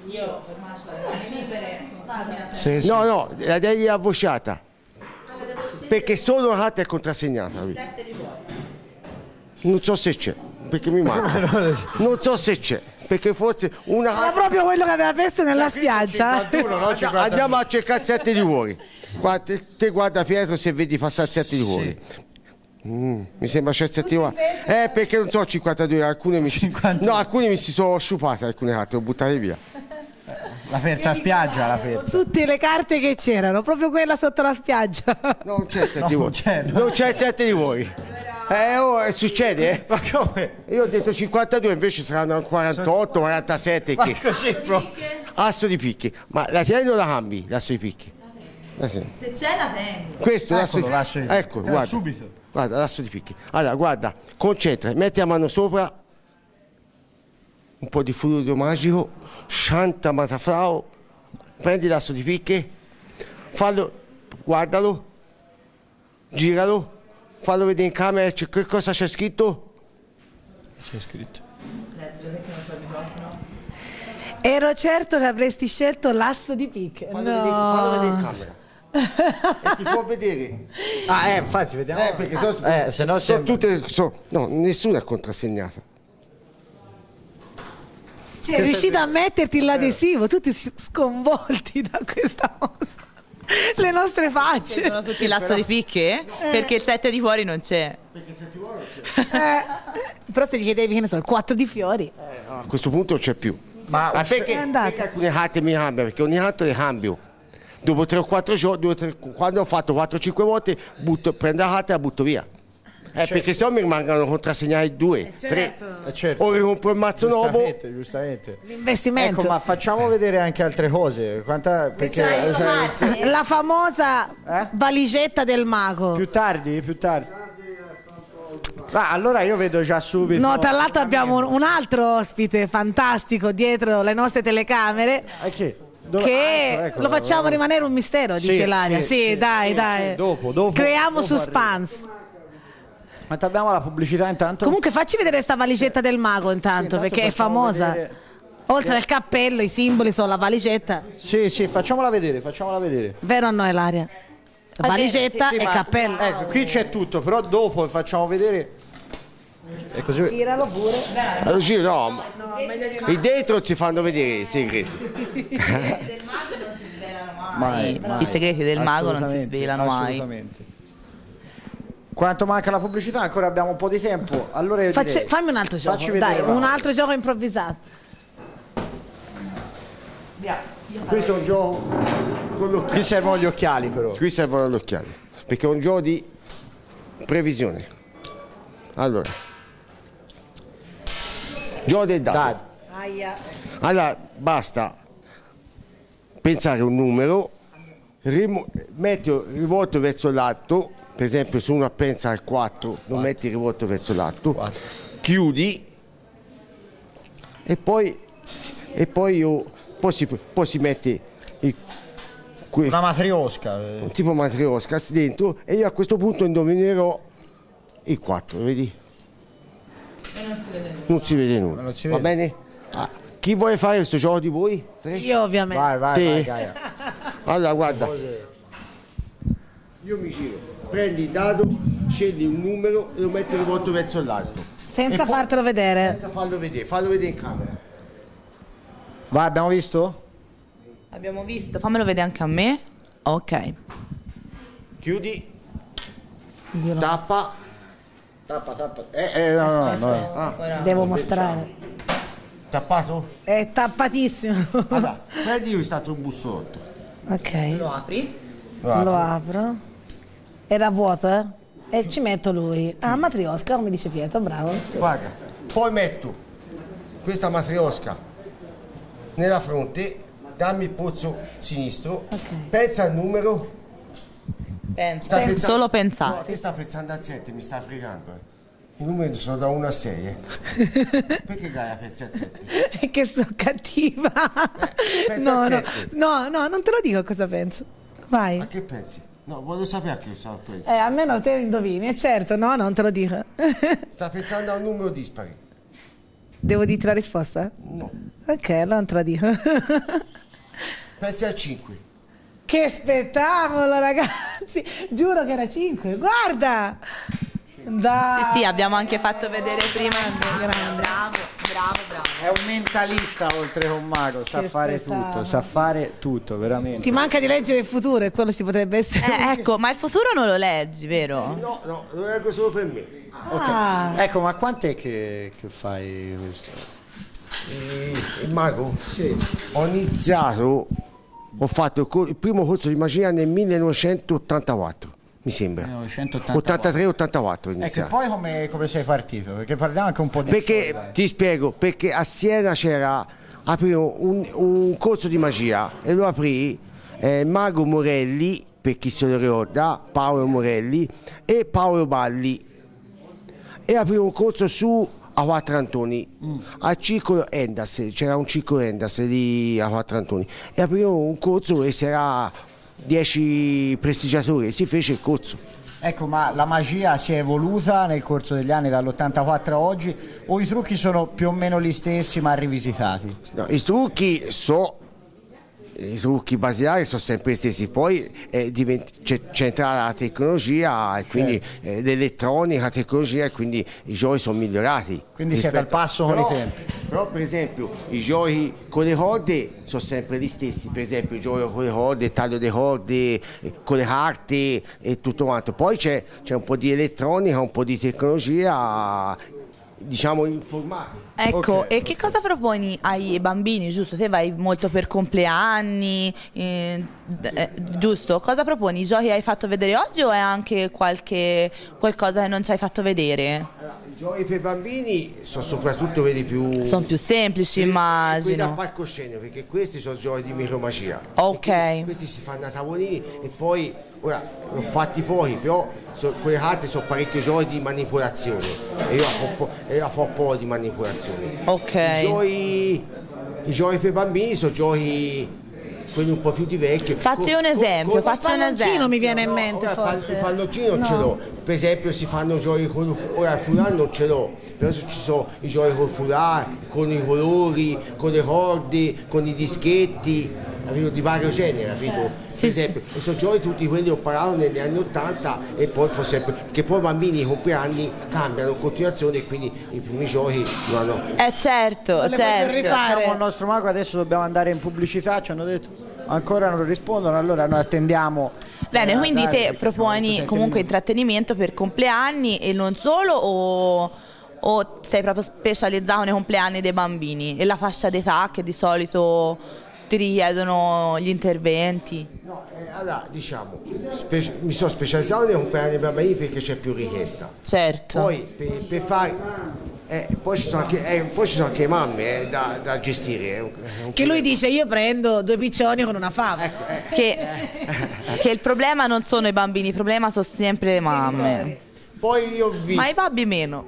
Sì, sì. No, no, la devi avvociata. Perché solo una carta è contrassegnata. Non so se c'è, perché mi manca. Non so se c'è, perché forse una Era carta. proprio quello che aveva perso nella spiaggia. cinquantuno, no? Andiamo, andiamo a cercare sette di cuori. Guarda, te, te guarda Pietro se vedi passare sette di cuori. Mm, mi sembra sette uova. Eh, perché non so cinquantadue, alcune mi, cinquantadue. no, alcune mi si sono sciupate, alcune altre, ho buttate via. La terza spiaggia, la terza. Tutte le carte che c'erano, proprio quella sotto la spiaggia. Non c'è il sette No, di voi. non c'è, no. Non c'è il sette di voi. Eh, oh, eh, succede, eh? Ma come? Io ho detto cinquantadue, invece saranno quarantotto, quarantasette. Ma Che? così proprio. Asso di picchi. Ma la tieni o la cambi, l'asso di picchi? Eh, sì. Se c'è la prendi. Questo l'asso Eccolo, di l'asso di- Ecco, Eh, guarda. subito. Guarda, l'asso di picchi. Allora, guarda, concentra, metti la mano sopra, un po' di fluido magico, shanta matafrao, prendi l'asso di picche, fallo, guardalo, giralo, fallo vedere in camera, c'è- che cosa c'è scritto? C'è scritto. Ero certo che avresti scelto l'asso di picche. Fallo, No. vedere, fallo vedere in camera. E ti può vedere. Ah, eh, infatti, vediamo. Eh, perché so, Eh, se no so sembra- tutte, so- no, nessuna è contrassegnata. Cioè, è riuscito a metterti l'adesivo, tutti sconvolti da questa cosa. Le nostre facce. Sono tutti l'asso di picche? Perché il sette di fuori non c'è. Eh, però se gli chiedevi, che ne so, il quattro di fiori. A questo punto non c'è più. Ma Ma perché, È andata. perché alcune carte mi cambiano? Perché ogni tanto le cambio. Dopo tre o quattro giorni, due, tre, quando ho fatto quattro o cinque volte, butto, prendo la carta e la butto via. Eh, perché se no mi rimangono contrassegnati due, tre. Eh, certo. O ricompro il mazzo nuovo. Giustamente, giustamente. L'investimento. Ecco, ma facciamo vedere anche altre cose. Quanta, perché eh, La famosa Eh? valigetta del mago. più tardi, più tardi. Ah, allora io vedo già subito. No, tra l'altro abbiamo un altro ospite fantastico dietro le nostre telecamere. Eh, che? Dove- Che ah, ecco, ecco, lo facciamo allora- rimanere un mistero, Sì, dice Laria. sì, Sì, sì, dai, sì, dai. sì, dopo, dopo, Creiamo dopo suspense. Ma abbiamo la pubblicità intanto. Comunque facci vedere sta valigetta del mago intanto, intanto perché è facciamo famosa. vedere- Oltre al cappello, i simboli sono la valigetta. Sì, sì, facciamola vedere, facciamola vedere. Vero o no, Ilaria? Valigetta Sì, e ma- cappello. Ecco, qui c'è tutto, però dopo facciamo vedere. E così. Giralo pure. Allora, giro, no, ma i dentro si fanno vedere i segreti. Del mago non si svelano mai. Mai, mai. I segreti del mago non si Assolutamente, svelano mai. Assolutamente. Quanto manca la pubblicità? Ancora abbiamo un po' di tempo. Allora io Facci- direi- fammi un altro gioco. Facci vedere, Dai, va. un altro gioco improvvisato. Questo è un gioco con l'occhiale. Qui servono gli occhiali però. Qui servono gli occhiali, perché è un gioco di previsione. Allora, gioco del dato. Dai. Aia. Allora, basta pensare un numero, rimo- metti rivolto verso l'alto, per esempio se uno pensa al quattro, lo metti rivolto verso l'alto, chiudi e poi, e poi, io, poi, si, poi si mette il, que- Una matriosca. eh. un tipo matriosca dentro e io a questo punto indovinerò il quattro, vedi? Non si vede nulla. Non si Va vede. bene? Ah, chi vuole fare questo gioco di voi? Tre? Io ovviamente. Vai, vai, Te? vai, Gaia. Allora guarda, io mi giro, prendi il dado, scegli un numero e lo metti rivolto verso l'alto. Senza E poi- fartelo vedere. Senza farlo vedere, fallo vedere in camera. Vai, abbiamo visto? Abbiamo visto, fammelo vedere anche a me. Ok. Chiudi, Dio no. tappa. Tappa, tappa. Eh, eh, no, no, no, Aspetta, no. Ah, Devo mostrare. tappato? È tappatissimo. Allora, prendi io è stato un bussolotto. Ok, Lo apri? lo apro. Era vuoto, eh? E ci metto lui. Ah, matriosca, come dice Pietro, bravo. Guarda, poi metto questa matriosca nella fronte, dammi il polso sinistro, Ok. pensa al numero. Penso. Sta pensando- Solo pensare. No, te sta pensando al sette, mi sta fregando. Eh. I numeri sono da uno a sei. Eh. Perché Gaia pensa al sette? Che sto cattiva. pensa No, al no, sette. no, no, non te lo dico cosa penso. Vai. A che pensi? No, voglio sapere a che sta pensi. Eh, almeno te indovini, è certo, no, non te lo dico. Sta pensando a un numero dispari. Devo dirti la risposta? No. Ok, allora non te la dico. Pensi al cinque. Che spettacolo, ragazzi! Giuro che era cinque, guarda! Dai! Sì, sì, abbiamo anche fatto vedere prima. Grande. Bravo, bravo, bravo. È un mentalista oltre che un mago, sa Che fare spettacolo. tutto, sa fare tutto, veramente. Ti manca di leggere il futuro e quello ci potrebbe essere. Eh, ecco, ma il futuro non lo leggi, vero? No, no, lo leggo solo per me. Ah, Ecco, ma quant'è che, che fai questo? Il mago? Sì. Ho iniziato, ho fatto il, cor- il primo corso di magia nel millenovecentottantaquattro, mi sembra. millenovecentottantaquattro. ottantatré ottantaquattro ho Ecco, iniziato. poi come, come sei partito? Perché parliamo anche un po' di Perché storia. ti spiego, perché a Siena c'era aprivo un, un corso di magia e lo aprì eh, Mago Morelli, per chi se lo ricorda, Paolo Morelli e Paolo Balli, e aprì un corso su a Quattro Antoni, mm. al circolo Endas, c'era un circolo Endas lì a Quattro Antoni, e aprì un corso e c'era dieci prestigiatori, si fece il corso. Ecco, ma la magia si è evoluta nel corso degli anni dall'ottantaquattro a oggi o i trucchi sono più o meno gli stessi ma rivisitati? No, i trucchi so i trucchi basilari sono sempre gli stessi, poi eh, divent- c'è, c'è entrata la tecnologia e quindi Certo. eh, l'elettronica, la tecnologia, e quindi i giochi sono migliorati. Quindi siete al passo con però, i tempi. Però per esempio i giochi con le corde sono sempre gli stessi, per esempio il gioco con le corde, il taglio delle corde, eh, con le carte e tutto quanto. Poi c'è, c'è un po' di elettronica, un po' di tecnologia, diciamo informatica. Ecco, Ok. e che cosa proponi ai bambini, giusto? Te vai molto per compleanni, eh, d- eh, giusto? Cosa proponi? I giochi hai fatto vedere oggi o è anche qualche qualcosa che non ci hai fatto vedere? Allora, i giochi per bambini sono soprattutto quelli più... Sono più semplici, quelli da immagino. palcoscenico, perché questi sono giochi di micromagia. Ok. E questi si fanno a tavolini e poi, ora, ne ho fatti pochi, però so, quelle carte sono parecchi giochi di manipolazione e io la fo po', e io la fo po' di manipolazione. Ok. I giochi, i giochi per bambini sono giochi quelli un po' più di vecchio. Facci Co- un co- esempio, co- facci un palloncino esempio. mi viene in No, mente ora, forse. il palloncino non No. ce l'ho, per esempio si fanno giochi con il fu- ora il foulard non ce l'ho, però ci sono i giochi col foulard, con i colori, con le corde, con i dischetti, capito, di vario genere, capito? Sì, Per esempio, e sono giochi tutti quelli che ho imparato negli anni ottanta e poi fa sempre, perché poi i bambini i compleanni cambiano in continuazione e quindi i primi giochi non hanno. Eh certo, Non le puoi più certo. rifare. Siamo il nostro mago, adesso dobbiamo andare in pubblicità, ci hanno detto ancora non rispondono, allora noi attendiamo. Bene, eh, quindi dai, te perché abbiamo proponi sette comunque minuti. intrattenimento per compleanni e non solo o, o sei proprio specializzato nei compleanni dei bambini e la fascia d'età che di solito ti richiedono gli interventi? No, eh, allora diciamo, spe- mi sono specializzato nei compleanni dei bambini perché c'è più richiesta. Certo. Poi per, per fare. Eh, poi, ci sono anche, eh, poi ci sono anche mamme eh, da, da gestire. È un- è un Che lui problema. dice io prendo due piccioni con una fava. Ecco, eh, Che, che il problema non sono i bambini, il problema sono sempre le mamme. poi io vi. Ma i babbi meno.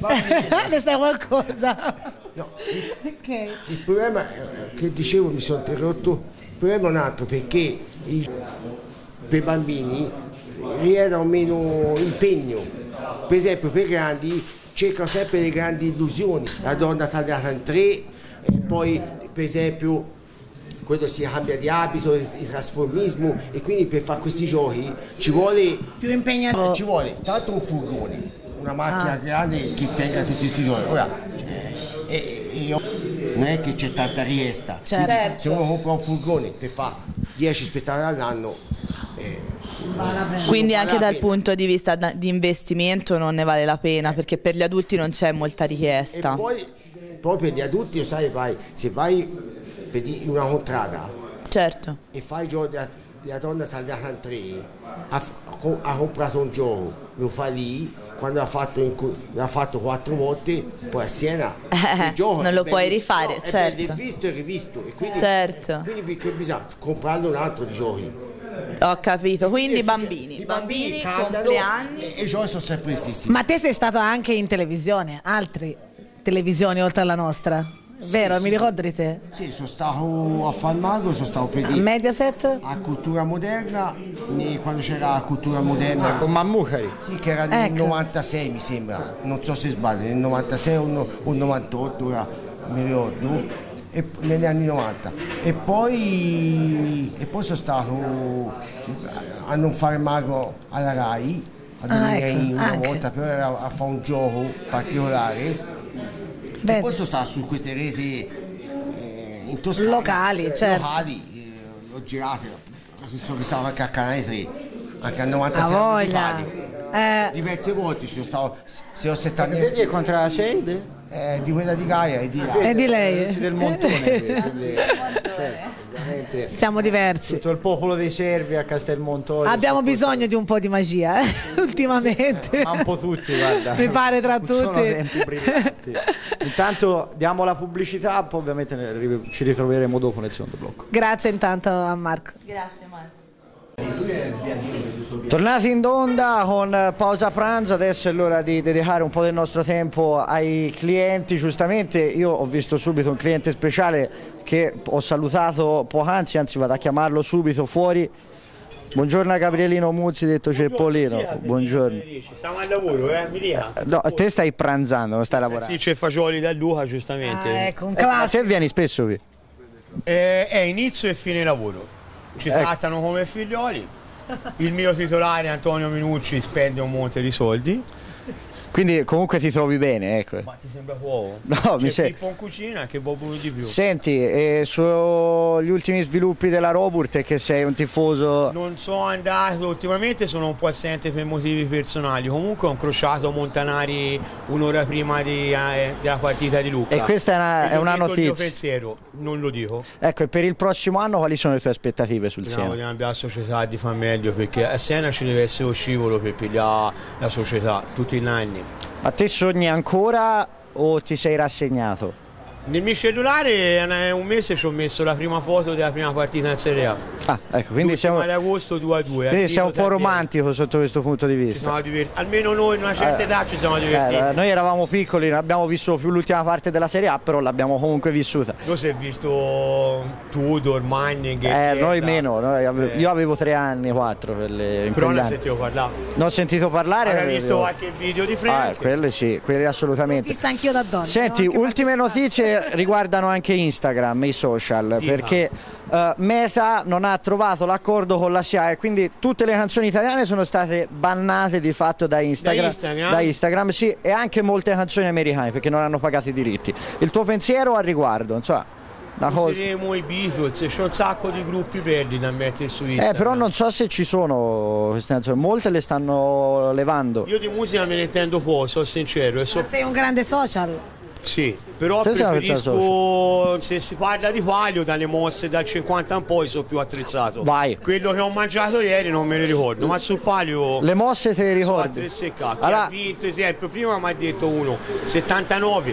Ne sai qualcosa? No, Ok. il problema eh, che dicevo, mi sono interrotto, il problema è un altro perché i- per i bambini richiede meno impegno. Per esempio per i grandi cercano sempre le grandi illusioni, la donna tagliata in tre, e poi per esempio quello si cambia di abito, il, il trasformismo, e quindi per fare questi giochi ci vuole, Più impegnativo. ci vuole tanto un furgone, una macchina grande che tenga tutti questi giochi. Ora, eh, e- e io- non è che c'è tanta richiesta. Certo. Quindi, se uno compra un furgone per fare dieci spettacoli all'anno, eh, Quindi non anche vale la dal pena. punto di vista da- di investimento non ne vale la pena perché per gli adulti non c'è molta E richiesta. poi, poi per gli adulti, sai, vai, se vai per di- in una contrada Certo. e fai il gioco della, della donna tagliata in tre, ha, co- ha comprato un gioco, lo fa lì, quando l'ha fatto, in cu- l'ha fatto quattro volte, poi a Siena Eh, il gioco non è lo bello- puoi rifare, no, è certo. bello visto e rivisto, e quindi, Certo. quindi perché bisogna comprarlo un altro di giochi. Ho capito, quindi E bambini, i bambini, cambiano compleanni. e, e i giochi sono sempre gli stessi. Ma te sei stato anche in televisione, altre televisioni oltre alla nostra, vero? Mi ricordo di te? Sì, sono stato a Falmago, sono stato per A dire Mediaset? a Cultura Moderna, ne- quando c'era la Cultura Moderna, Con Mammucari. sì, che era nel Ecco. novantasei mi sembra, non so se sbaglio, nel novantasei o no- o novantotto, ora mi ricordo, e, negli anni novanta. E poi, e poi sono stato a non fare mago alla Rai, a Ah, venire ecco, una anche. volta, però era a fare un gioco particolare. Beh. Questo sta su queste reti eh, in Toscana, Locali, certo. locali, eh, l'ho girato, sono stato anche a Canale tre, anche a novantasei A anni di voglia. Palio. Eh, Diverse volte ci sono stato, se ho settanta Vedi è contro la sede? eh, di quella di Gaia e di là. e di lei. Del montone, quindi, certo, ovviamente. Siamo diversi. Tutto il popolo dei Servi a Castelmontorio. Abbiamo bisogno di un po' di magia, eh? ultimamente. Ma un po' tutti, guarda. Mi pare tra Non sono tutti. tempi brillanti. Intanto diamo la pubblicità, poi ovviamente ne ri- ci ritroveremo dopo nel secondo blocco. Grazie intanto a Marco. Grazie Marco. Tornati in onda con pausa pranzo, adesso è l'ora di dedicare un po' del nostro tempo ai clienti. Giustamente io ho visto subito un cliente speciale che ho salutato poc'anzi, anzi vado a chiamarlo subito fuori. Buongiorno a Gabrielino Muzzi, detto Ceppolino. Buongiorno. Stiamo al lavoro, eh? Mi dica. No, te stai pranzando, non stai lavorando. Sì, c'è fagioli da Luca, giustamente. Ah, ecco, un Eh, ma classico. te vieni spesso qui? Eh, è inizio e fine lavoro. Ci Ecco. trattano come figlioli. Il mio titolare Antonio Minucci spende un monte di soldi. Quindi comunque ti trovi bene, ecco. Ma ti sembra poco? No, C'è mi sei- Pippo in cucina che vuoi pure di più. Senti, e sugli ultimi sviluppi della Roburt è che sei un tifoso... Non sono andato, ultimamente sono un po' assente per motivi personali. Comunque ho incrociato Montanari un'ora prima di, eh, della partita di Lucca. E questa è una- E è gli ho una detto il mio notizia. pensiero, non lo dico. Ecco, e per il prossimo anno quali sono le tue aspettative sul Speriamo Siena? di cambiare la società, di far meglio, perché a Siena ci deve essere lo scivolo per pigliare la società tutti gli anni. Ma te sogni ancora o ti sei rassegnato? Nel mio cellulare è un mese ci ho messo la prima foto della prima partita in Serie A. Ah, ecco, quindi siamo, ad agosto due a due. quindi sei un po' romantico sotto questo punto di vista. Almeno noi in una certa Eh, età ci siamo divertiti. Eh, noi eravamo piccoli, non abbiamo visto più l'ultima parte della Serie A, però l'abbiamo comunque vissuta. Tu sei visto Tudor, Manning, Eh, noi Chiesa. meno, noi ave- Eh. io avevo tre anni, quattro per le, in Però quegli ne anni. sentivo parlare. Non ho sentito parlare. Hai visto avevo- qualche video di Ah, Frank? quelle sì, quelle assolutamente. Vista anch'io da donna. Senti, no? Anche ultime quando- notizie riguardano anche Instagram, i social, Dica. perché eh, Meta non ha trovato l'accordo con la S I A E, quindi tutte le canzoni italiane sono state bannate di fatto da Instagram, Da Instagram? da Instagram, sì, e anche molte canzoni americane perché non hanno pagato i diritti. Il tuo pensiero al riguardo, insomma, una cosa... Useremo i Beatles, c'è un sacco di gruppi belli da mettere su Instagram. Eh, però non so se ci sono queste canzoni, molte le stanno levando. Io di musica me ne intendo poco, sono sincero. E so... Ma sei un grande social. Sì, però Te sei una preferisco, se si parla di palio, dalle mosse dal cinquanta in poi sono più attrezzato. Vai. Quello che ho mangiato ieri non me lo ricordo, ma sul palio Le mosse te le sono a ricordi? tre secca. Chi Allora- ha vinto, esempio, prima mi ha detto uno, settantanove,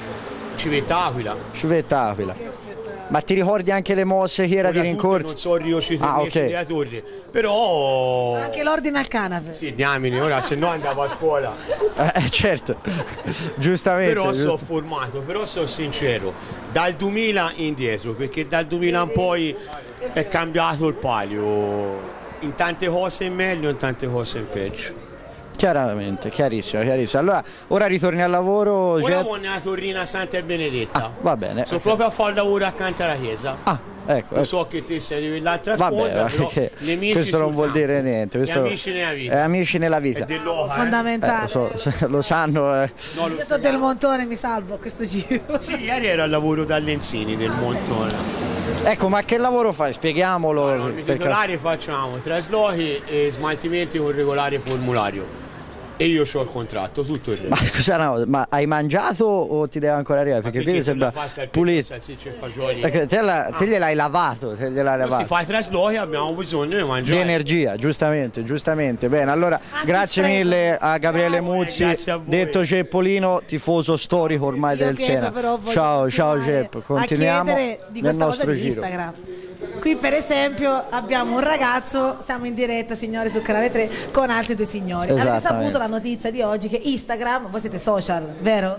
Civetta Aquila. Civetta Aquila. Ma ti ricordi anche le mosse che era di Ora tutte rincorsi? Non so riusciti Ah, a ok. della torre, però... Anche l'ordine al canapè. Sì, diamine, ora se no andavo a scuola. Eh, certo, giustamente. Però sono giusto. formato, però sono sincero, dal duemila indietro, perché dal duemila in poi è cambiato il palio, in tante cose in meglio, in tante cose in peggio. Chiaramente, chiarissimo, chiarissimo. Allora, ora ritorni al lavoro, Ora Gep- ho nella Torrina Santa Benedetta, Ah, va bene. sono proprio a fare lavoro accanto alla chiesa. Ah, ecco. Lo ecco. so che te sei dell'altra Vabbè, sponda, però perché nemici questo non sul vuol campo. dire niente. Gli Questo amici nella È vita. amici nella È vita. dell'Oca, eh. Eh, Fondamentale. lo, so, lo sanno. eh. No, lo Io so. sotto il montone mi salvo a questo giro. Sì, ieri ero al lavoro da Lenzini del Montone. Ecco, ma che lavoro fai? Spieghiamolo. Allora, noi perché- titolari facciamo traslochi e smaltimenti con regolare formulario. E io ho il contratto, tutto il Ma resto. scusa, no, ma hai mangiato o ti deve ancora arrivare? Perché, qui mi sembra pulito. Salsiccia e fagioli. Perché te, la- te gliel'hai lavato, te gliel'hai Se si lavato. fa i traslochi abbiamo bisogno di Di mangiare. energia, giustamente, giustamente. Bene, allora grazie mille a Gabriele Bravo, Muzzi, grazie a voi. detto Ceppolino, tifoso storico ormai Io del chiedo, Siena. però, voglio Ciao, ciao continuare Gep, continuiamo a chiedere di nel questa cosa nostro di giro. Instagram. Qui per esempio abbiamo un ragazzo, siamo in diretta signori su Canale tre con altri due signori. Avete Esattamente. saputo la notizia di oggi che Instagram, voi siete social, vero?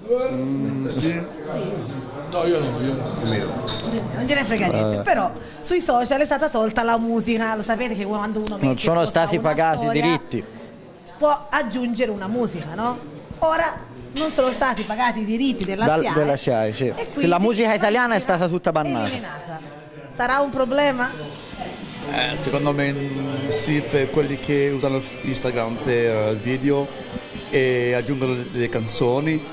Sì. No, io no, io Non gliene frega niente, però sui social è stata tolta la musica, lo sapete che quando uno mette Non sono posta stati una pagati i storia, diritti. può aggiungere una musica, no? Ora non sono stati pagati i diritti della Dal- S I A E, della S I A E, sì. e Che quindi la musica italiana è musica stata tutta bannata. eliminata. Sarà un problema? Eh, secondo me mm, sì, per quelli che usano Instagram per video e aggiungono delle canzoni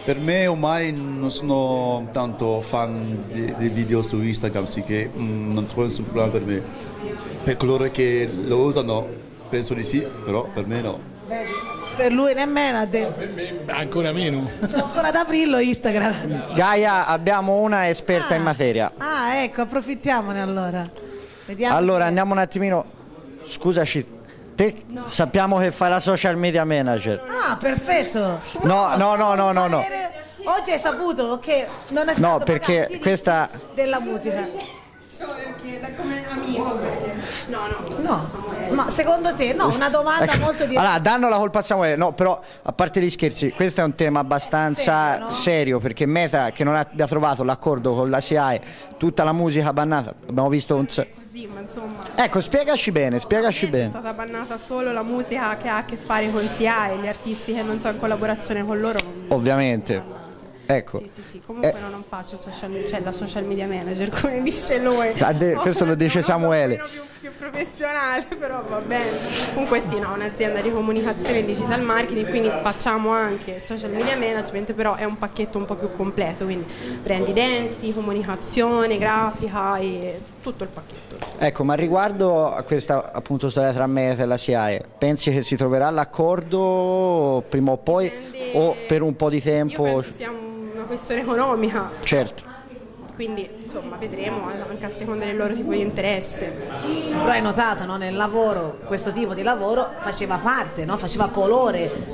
per me ormai non sono tanto fan di, di video su Instagram, sì che mm, non trovo nessun problema per me. Per coloro che lo usano penso di sì, però per me no. Vedi? Per lui nemmeno ha detto. Per me ancora meno. C'è ancora da aprirlo Instagram. Gaia, abbiamo una esperta Ah. in materia. Ah, ecco, approfittiamone allora. Vediamo. Allora chi è. andiamo un attimino, scusaci, te sappiamo che fai la social media manager. Ah, perfetto. No, no, no, no, no, no. Oggi hai saputo che non è stato No, perché pagato i questa- diritti della musica. Come amico. No, no. No, ma secondo te, no, una domanda Ecco, molto diretta. allora, danno la colpa a Samuele, no, però a parte gli scherzi, questo è un tema abbastanza Serio, no? serio, perché Meta che non abbia trovato l'accordo con la S I A E, tutta la musica bannata, abbiamo visto un... s- Così, ma insomma. Ecco, spiegaci bene, spiegaci È bene. stata bannata solo la musica che ha a che fare con S I A E, gli artisti che non sono in collaborazione con loro. Ovviamente. Ecco. Sì, sì, sì, comunque Eh. no, non faccio social, cioè la social media manager come dice lui. Ah, de- questo lo dice Samuele. Sono più, più professionale, però va bene. Comunque sì, no, un'azienda di comunicazione e digital marketing, quindi facciamo anche social media management, però è un pacchetto un po' più completo, quindi brand identity, comunicazione, grafica e tutto il pacchetto. Ecco, ma riguardo a questa appunto storia tra Meta e la S I A E, pensi che si troverà l'accordo prima o poi o per un po' di tempo? Io penso sia una questione economica. Certo. Quindi insomma vedremo eh, anche a seconda del loro tipo di interesse. Però hai notato, no? Nel lavoro, questo tipo di lavoro faceva parte, no? Faceva colore.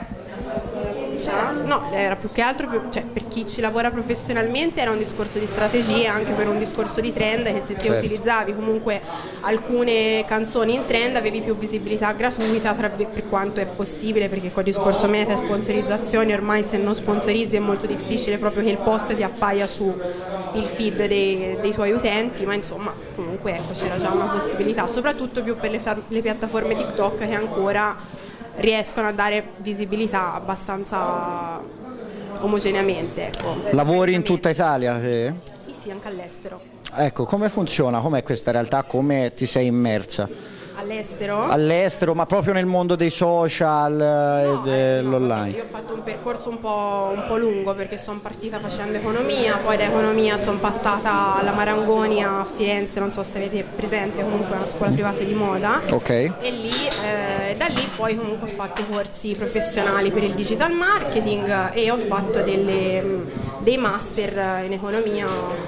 No, era più che altro più, cioè, per chi ci lavora professionalmente era un discorso di strategia, anche per un discorso di trend, che se te Certo. utilizzavi comunque alcune canzoni in trend avevi più visibilità gratuita tra, per quanto è possibile, perché col discorso meta e sponsorizzazioni ormai se non sponsorizzi è molto difficile proprio che il post ti appaia su il feed dei, dei tuoi utenti, ma insomma comunque ecco c'era già una possibilità, soprattutto più per le, fa- le piattaforme TikTok che ancora riescono a dare visibilità abbastanza omogeneamente. Ecco. Lavori in tutta Italia te? Sì, sì, anche all'estero. Ecco, come funziona? Com'è questa realtà? Come ti sei immersa? All'estero? All'estero, ma proprio nel mondo dei social e dell'online? Io ho fatto un percorso un po', un po' lungo perché sono partita facendo economia, poi da economia sono passata alla Marangoni a Firenze, non so se avete presente, comunque è una scuola privata di moda. Ok. E lì, eh, da lì poi comunque ho fatto i corsi professionali per il digital marketing e ho fatto delle, dei master in economia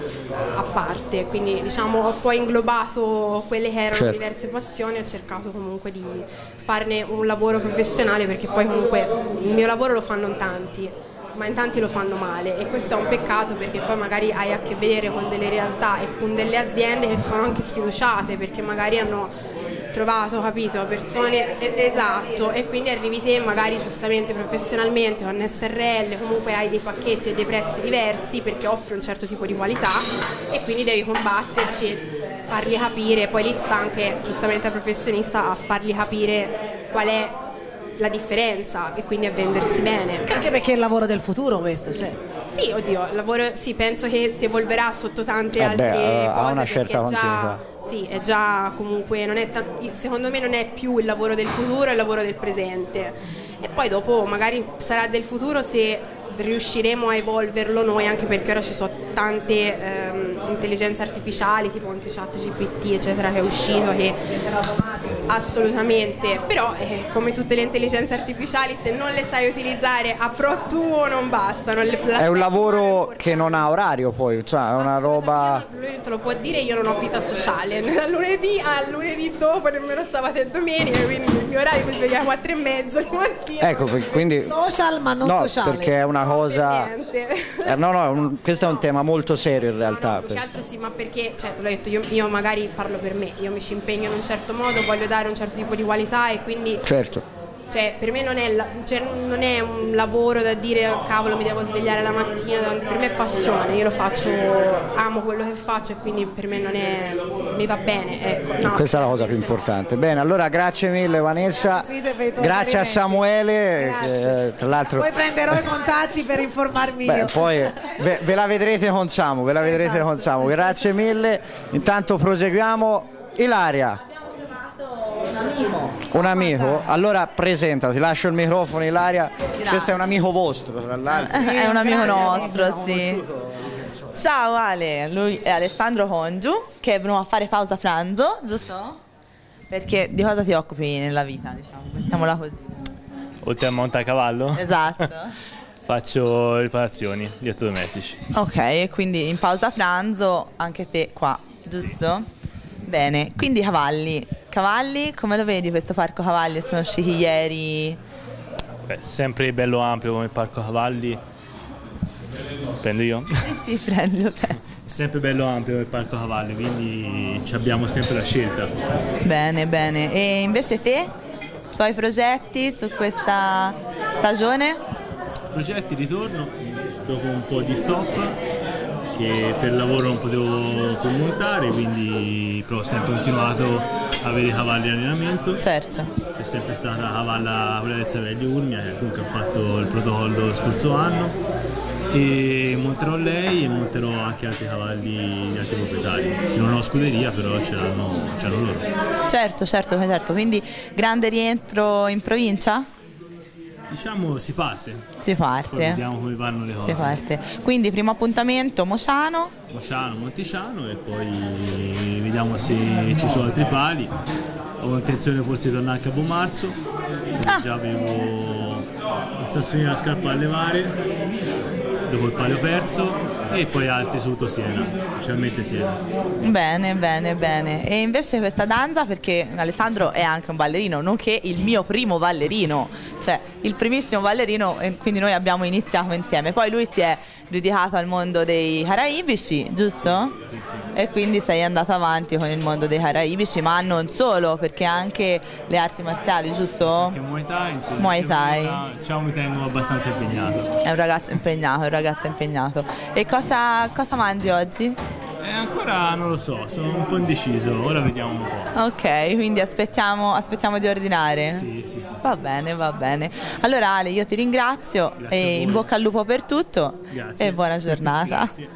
a parte, quindi diciamo ho poi inglobato quelle che erano Certo. diverse passioni, ho cercato comunque di farne un lavoro professionale perché poi comunque il mio lavoro lo fanno in tanti, ma in tanti lo fanno male e questo è un peccato perché poi magari hai a che vedere con delle realtà e con delle aziende che sono anche sfiduciate perché magari hanno trovato, capito, persone, esatto, e quindi arrivi te magari giustamente professionalmente con S R L, comunque hai dei pacchetti e dei prezzi diversi perché offri un certo tipo di qualità e quindi devi combatterci, farli capire, poi lì sta anche giustamente il professionista a fargli capire qual è la differenza e quindi a vendersi bene. Anche perché è il lavoro del futuro questo, cioè. Sì, oddio, il lavoro, sì, penso che si evolverà sotto tante Eh altre beh, ha cose una certa perché è già, continuità. sì, è già comunque, non è ta- secondo me non è più il lavoro del futuro, è il lavoro del presente. E poi dopo magari sarà del futuro se riusciremo a evolverlo noi, anche perché ora ci sono tante ehm, intelligenze artificiali, tipo anche ChatGPT, eccetera, che è uscito, che assolutamente, però eh, come tutte le intelligenze artificiali, se non le sai utilizzare a pro tuo non bastano. Le- la- È un lavoro che non ha orario poi, cioè è una roba... Lui te lo può dire, io non ho vita sociale, dal lunedì al lunedì dopo, nemmeno sabato e domenica, quindi il mio orario mi sveglia alle quattro e mezzo di mattina. Ecco, quindi... Social ma non no, sociale. perché è una cosa... Niente. Eh, no, no, è un- questo è un tema molto serio in realtà. Più che altro sì, ma perché, cioè, te l'ho detto, io, io magari parlo per me, io mi ci impegno in un certo modo, voglio dare un certo tipo di qualità e quindi... Certo. Cioè, per me non è, la- cioè, non è un lavoro da dire cavolo mi devo svegliare la mattina, per me è passione, io lo faccio, amo quello che faccio e quindi per me non è, mi va bene, ecco. No, Questa è la cosa più importante. Bene, allora grazie mille Vanessa, grazie a Samuele, che, tra l'altro... Poi prenderò i contatti per informarmi Beh, io. poi ve, ve la vedrete con Samu, ve la vedrete con Samu. Grazie mille. Intanto proseguiamo. Ilaria. Un amico. Un amico? Allora presentati, lascio il microfono Ilaria. Grazie. Questo è un amico vostro, tra l'altro. È un amico nostro, sì. Ciao Ale, lui è Alessandro Congiu, che è venuto a fare pausa pranzo, giusto? Perché di cosa ti occupi nella vita, diciamo, mettiamola così. Oltre a montacavallo? Esatto. Faccio riparazioni di elettrodomestici. Ok, quindi in pausa pranzo anche te qua, giusto? Bene, quindi cavalli. Cavalli, come lo vedi questo parco cavalli? Sono usciti ieri. Beh, sempre bello ampio come parco cavalli. Prendo io? Sì, sì, prendo te. È sempre bello ampio come parco cavalli, quindi ci abbiamo sempre la scelta. Bene, bene. E invece te? Tuoi progetti su questa stagione? Progetti, ritorno dopo un po' di stop che per lavoro non potevo più montare, quindi però ho sempre continuato a avere i cavalli in allenamento. Certo. C'è sempre stata la cavalla quella del Savelli Urmia, che comunque ha fatto il protocollo lo scorso anno, e monterò lei e monterò anche altri cavalli di altri proprietari, che non ho scuderia però ce l'hanno, ce l'hanno loro. Certo, certo, certo. Quindi grande rientro in provincia? Diciamo si parte. Si parte. Poi vediamo come vanno le cose. Si parte. Quindi primo appuntamento Mosciano. Mosciano, Monticiano e poi vediamo se ci sono altri pali. Ho intenzione forse di tornare anche a Bomarzo. Ah. Già avevo il Sassolino alla scarpa a levare dopo il palio perso e poi altri su tutto Siena, specialmente Siena. Bene, bene, bene. E invece questa danza, perché Alessandro è anche un ballerino, nonché il mio primo ballerino, cioè il primissimo ballerino, e quindi noi abbiamo iniziato insieme. Poi lui si è dedicato al mondo dei caraibici, giusto? Sì, sì. E quindi sei andato avanti con il mondo dei caraibici, ma non solo, perché anche le arti marziali, giusto? Anche Muay Thai, insomma, Muay Thai. Diciamo mi tengo abbastanza impegnato. È un ragazzo impegnato, è un ragazzo impegnato. E cosa, cosa mangi oggi? Eh, ancora non lo so, sono un po' indeciso, ora vediamo un po'. Ok, quindi aspettiamo, aspettiamo di ordinare? Sì, sì, sì. Va bene, va bene. Allora Ale, io ti ringrazio e in bocca al lupo per tutto. Grazie. E buona giornata. Grazie.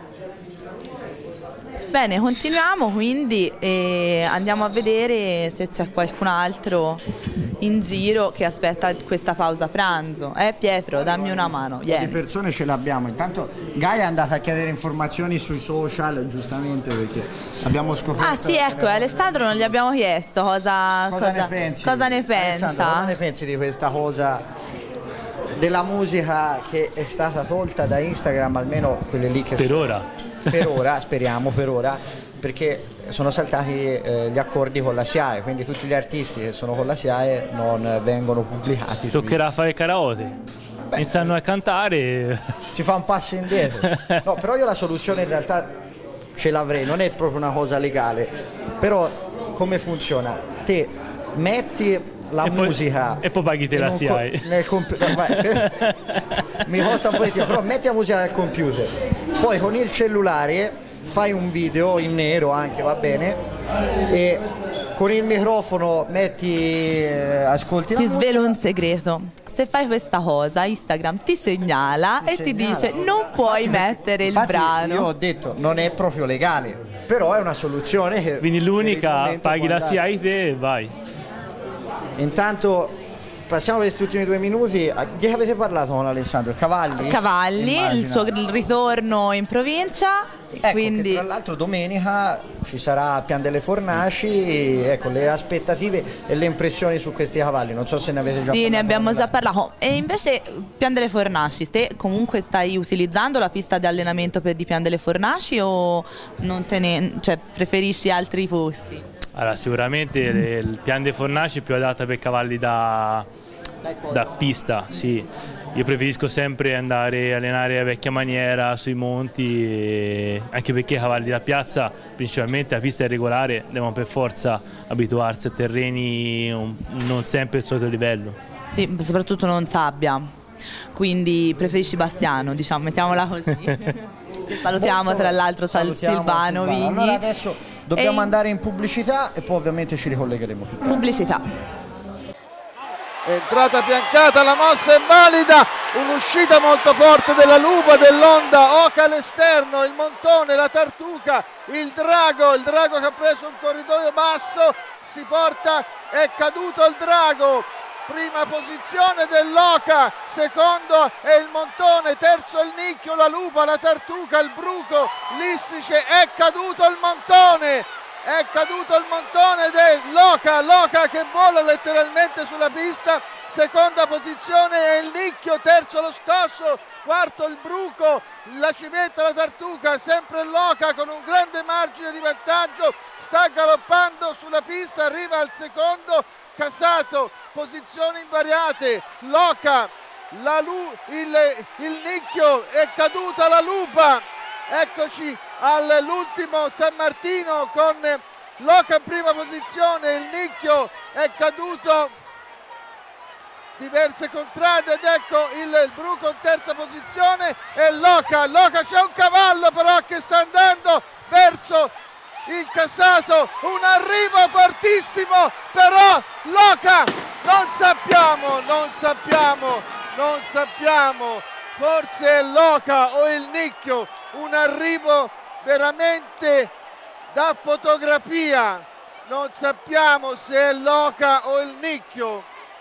Bene, continuiamo quindi e andiamo a vedere se c'è qualcun altro in giro che aspetta questa pausa pranzo. Eh Pietro, dammi una mano. Di Vieni. persone ce l'abbiamo. Intanto Gaia è andata a chiedere informazioni sui social, giustamente, perché abbiamo scoperto. Ah sì, ecco, Alessandro non gli abbiamo chiesto cosa, Cosa ne pensi? cosa ne Alessandro, pensa. cosa ne pensi di questa cosa della musica che è stata tolta da Instagram, almeno quelle lì che Per sono, ora. per ora, speriamo per ora, perché sono saltati eh, gli accordi con la SIAE, quindi tutti gli artisti che sono con la SIAE non vengono pubblicati. Toccherà fare karaoke. Beh, iniziano a cantare. Si fa un passo indietro. No, però io la soluzione in realtà ce l'avrei, non è proprio una cosa legale. Però come funziona? Te metti la e musica poi, e poi paghi te la SIAE. Nel computer. Mi costa un po' di tempo, però metti la musica nel computer. Poi con il cellulare fai un video in nero anche, va bene, e con il microfono metti eh, ascolti la Ti musica. svelo un segreto. Se fai questa cosa, Instagram ti segnala Ti e ti segnala. dice non puoi Infatti, mettere il infatti brano. Io ho detto non è proprio legale, però è una soluzione che Quindi l'unica, per il momento paghi può la andare. SIAE te e vai. Intanto passiamo per questi ultimi due minuti. Di che avete parlato con Alessandro? Cavalli? Cavalli, il Immagino. suo ritorno in provincia. Ecco, quindi che tra l'altro domenica ci sarà Pian delle Fornaci, ecco le aspettative e le impressioni su questi cavalli, non so se ne avete già sì, parlato. ne abbiamo con già parlato. E invece Pian delle Fornaci, te comunque stai utilizzando la pista di allenamento per di Pian delle Fornaci o non te ne, cioè, preferisci altri posti? Allora, sicuramente le- il Pian dei Fornaci è più adatta per cavalli da, da pista, sì. Io preferisco sempre andare a allenare a vecchia maniera sui monti, e- anche perché i cavalli da piazza, principalmente la pista irregolare, devono per forza abituarsi a terreni un- non sempre al solito livello. Sì, soprattutto non sabbia. Quindi preferisci Bastiano, diciamo, mettiamola così. Salutiamo Molto- tra l'altro Sal- salutiamo Silvano Silvano. Vigni. Allora adesso dobbiamo E- andare in pubblicità e poi ovviamente ci ricollegheremo più tardi. Pubblicità. entrata piancata, la mossa è valida, un'uscita molto forte della Lupa, dell'Onda, Oca all'esterno, il Montone, la Tartuca, il Drago, il Drago che ha preso un corridoio basso, si porta, è caduto il Drago, prima posizione dell'Oca, secondo è il Montone, terzo il Nicchio, la Lupa, la Tartuca, il Bruco, l'Istrice, è caduto il Montone, è caduto il Montone ed è l'Oca, l'Oca che vola letteralmente sulla pista, seconda posizione è il Nicchio, terzo lo Scosso, quarto il Bruco, la Civetta, la Tartuca, sempre l'Oca con un grande margine di vantaggio, sta galoppando sulla pista, arriva al secondo, Cassato, posizioni invariate, l'Oca, la Lu, il, il Nicchio, è caduta la Lupa, eccoci all'ultimo San Martino con l'Oca in prima posizione, il Nicchio è caduto, diverse contrade ed ecco il, il Bruco in terza posizione e l'Oca, l'Oca c'è un cavallo però che sta andando verso il Cassato, un arrivo fortissimo, però l'Oca non sappiamo, non sappiamo, non sappiamo, forse è l'Oca o il Nicchio, un arrivo veramente da fotografia, non sappiamo se è l'Oca o il Nicchio.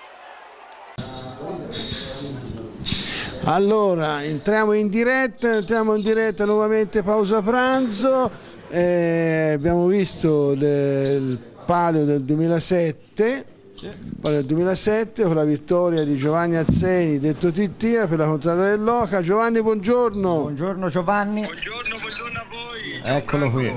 Allora, entriamo in diretta, entriamo in diretta nuovamente, pausa pranzo. Eh, abbiamo visto le, il palio del duemilasette, sì. palio del duemilasette con la vittoria di Giovanni Azzeni, detto Tittia, per la contrada dell'Oca. Giovanni, buongiorno. Buongiorno Giovanni. Buongiorno, buongiorno a voi. Eccolo qui.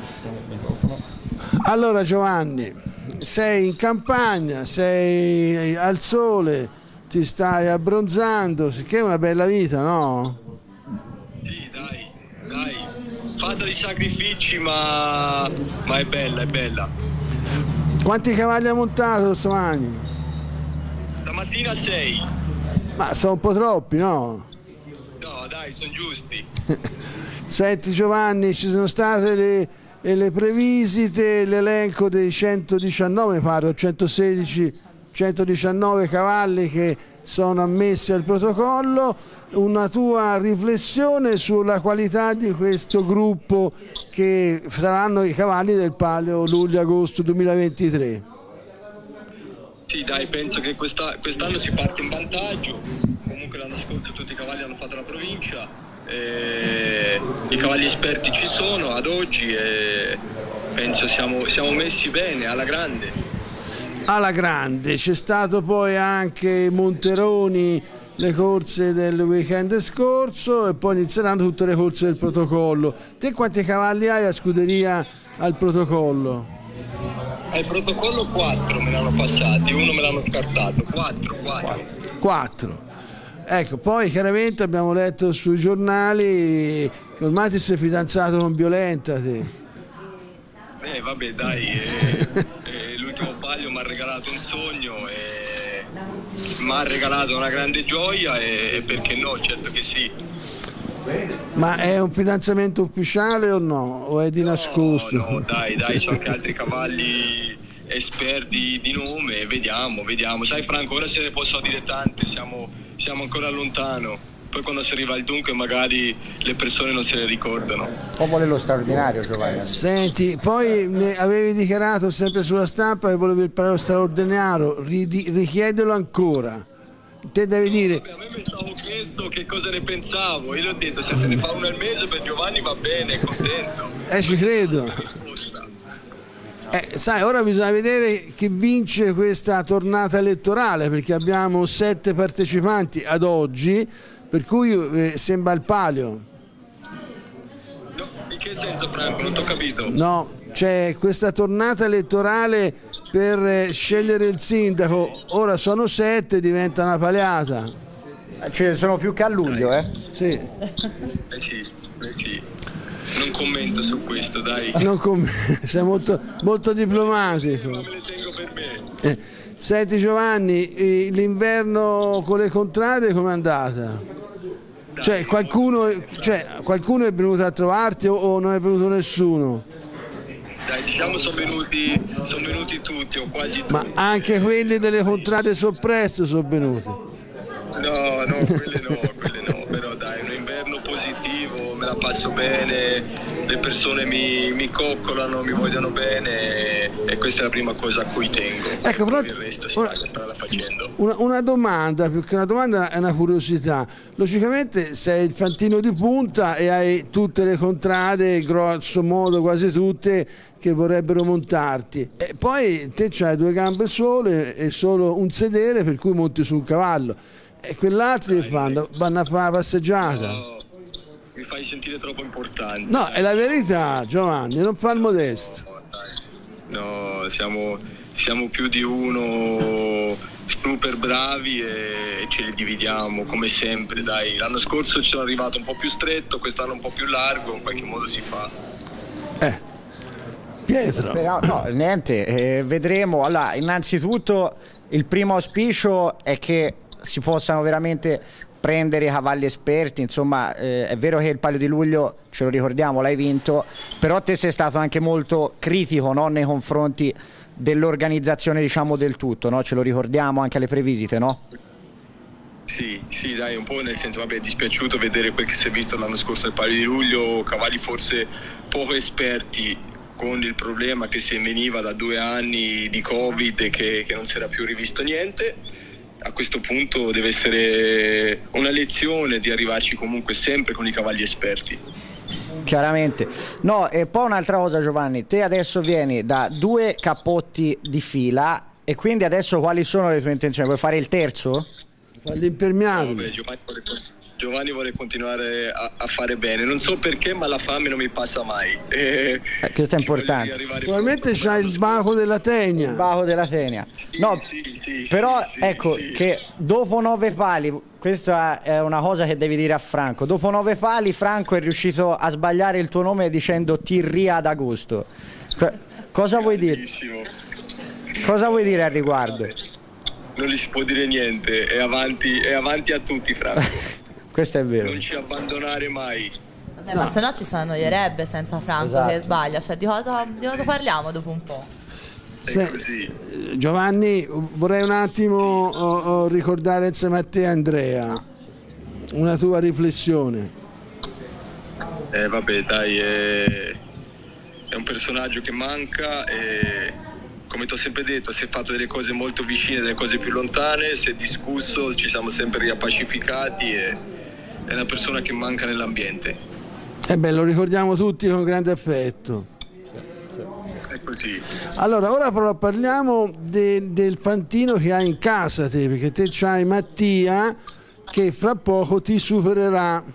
Allora Giovanni, sei in campagna, sei al sole, ti stai abbronzando, che è una bella vita, no? Sì, dai, dai. Fatta di sacrifici, ma... ma è bella, è bella. Quanti cavalli ha montato stamani? Stamattina sei. Ma sono un po' troppi, no? No, dai, sono giusti. Senti Giovanni, ci sono state le, le previsite, l'elenco dei centodiciannove, mi pare, centosedici, centodiciannove cavalli che sono ammessi al protocollo. Una tua riflessione sulla qualità di questo gruppo che saranno i cavalli del palio luglio-agosto duemilaventitré? Sì, dai, penso che questa, quest'anno si parte in vantaggio. Comunque l'anno scorso tutti i cavalli hanno fatto la provincia, e i cavalli esperti ci sono ad oggi e penso siamo, siamo messi bene, alla grande. Alla grande, c'è stato poi anche Monteroni, le corse del weekend scorso e poi inizieranno tutte le corse del protocollo. Te quanti cavalli hai a scuderia al protocollo? Al protocollo quattro me l'hanno passati, uno me l'hanno scartato, quattro, quattro. quattro. Ecco, poi chiaramente abbiamo letto sui giornali che ormai ti sei fidanzato con Violenta te. Eh vabbè dai, eh, eh, l'ultimo palio mi ha regalato un sogno e mi ha regalato una grande gioia e perché no, certo che sì. Ma è un fidanzamento ufficiale o no? O è di nascosto? No, no, dai, dai, sono anche altri cavalli esperti di nome, vediamo, vediamo. Sai Franco, ora se ne possono dire tante, siamo, siamo ancora lontano. Poi quando si arriva al dunque magari le persone non se le ricordano. Uomo dello straordinario Giovanni. Senti, poi ne avevi dichiarato sempre sulla stampa che volevi il palio straordinario, richiedelo ancora. Te devi dire... Vabbè, a me mi stavo chiesto che cosa ne pensavo, io gli ho detto se se ne fa uno al mese per Giovanni va bene, contento. Eh ci credo. Eh, sai, ora bisogna vedere chi vince questa tornata elettorale perché abbiamo sette partecipanti ad oggi. Per cui eh, sembra il palio. No, in che senso Franco? Non t'ho capito. No, c'è questa tornata elettorale per eh, scegliere il sindaco, ora sono sette, diventa una paliata. Ce ne sono più che a luglio, eh? Sì. Eh sì, eh sì. Non commento su questo, dai. Non commento, sei molto, molto diplomatico. Ma me le tengo per me. Eh, senti Giovanni, l'inverno con le contrade com'è andata? Cioè qualcuno, cioè qualcuno è venuto a trovarti o, o non è venuto nessuno? Dai, diciamo sono venuti, son venuti tutti o quasi tutti. Ma anche quelli delle contrade soppresse sono venuti? No, no, quelle no, quelle no, però dai, un inverno positivo, me la passo bene, le persone mi, mi coccolano, mi vogliono bene e questa è la prima cosa a cui tengo. Ecco, però, il resto si ora, fa la strada facendo. Una, una domanda, più che una domanda è una curiosità. Logicamente sei il fantino di punta e hai tutte le contrade, grosso modo quasi tutte, che vorrebbero montarti. E poi te c'hai due gambe sole e solo un sedere per cui monti su un cavallo. E quell'altro che fanno? Vanno a fare la passeggiata? No, mi fai sentire troppo importante. No, è la verità, Giovanni, non fa il modesto. No, siamo, siamo più di uno, super bravi e, e ce li dividiamo come sempre, dai. L'anno scorso ci sono arrivato un po' più stretto, quest'anno un po' più largo, in qualche modo si fa. Eh, Pietro. Però, no, niente, eh, vedremo. Allora, innanzitutto il primo auspicio è che si possano veramente prendere i cavalli esperti, insomma, eh, è vero che il Palio di Luglio, ce lo ricordiamo, l'hai vinto, però te sei stato anche molto critico, no, nei confronti dell'organizzazione, diciamo, del tutto, no? Ce lo ricordiamo anche alle previsite, no? Sì, sì, dai, un po' nel senso, vabbè, è dispiaciuto vedere quel che si è visto l'anno scorso al Palio di Luglio, cavalli forse poco esperti, con il problema che se veniva da due anni di Covid e che, che non si era più rivisto niente. A questo punto deve essere una lezione di arrivarci comunque sempre con i cavalli esperti. Chiaramente. No, e poi un'altra cosa, Giovanni, te adesso vieni da due cappotti di fila e quindi adesso quali sono le tue intenzioni? Vuoi fare il terzo? L'impermeabile. No, beh, Giovanni, vuole, Giovanni vuole continuare a, a fare bene, non so perché, ma la fame non mi passa mai. Eh, eh, questo è importante. Probabilmente c'hai il baco della Tegna. Il baco della Tegna. No, sì, sì, però sì, ecco sì. che dopo nove pali, questa è una cosa che devi dire a Franco, dopo nove pali Franco è riuscito a sbagliare il tuo nome dicendo Tirria ad agosto. Cosa vuoi dire? Cosa vuoi dire al riguardo? Non gli si può dire niente, è avanti, è avanti a tutti, Franco. Questo è vero. Non ci abbandonare mai. Vabbè, ma se no ci si annoierebbe senza Franco, Esatto. che sbaglia, cioè di cosa, di cosa parliamo dopo un po'? Se, Giovanni, vorrei un attimo oh, oh, ricordare insieme a te, Andrea, una tua riflessione. Eh vabbè, dai, è, è un personaggio che manca e come ti ho sempre detto, si è fatto delle cose molto vicine, delle cose più lontane, si è discusso, ci siamo sempre riappacificati e è una persona che manca nell'ambiente. Eh beh, lo ricordiamo tutti con grande affetto. È così. Allora, ora però parliamo de, del fantino che hai in casa te, perché te c'hai Mattia che fra poco ti supererà,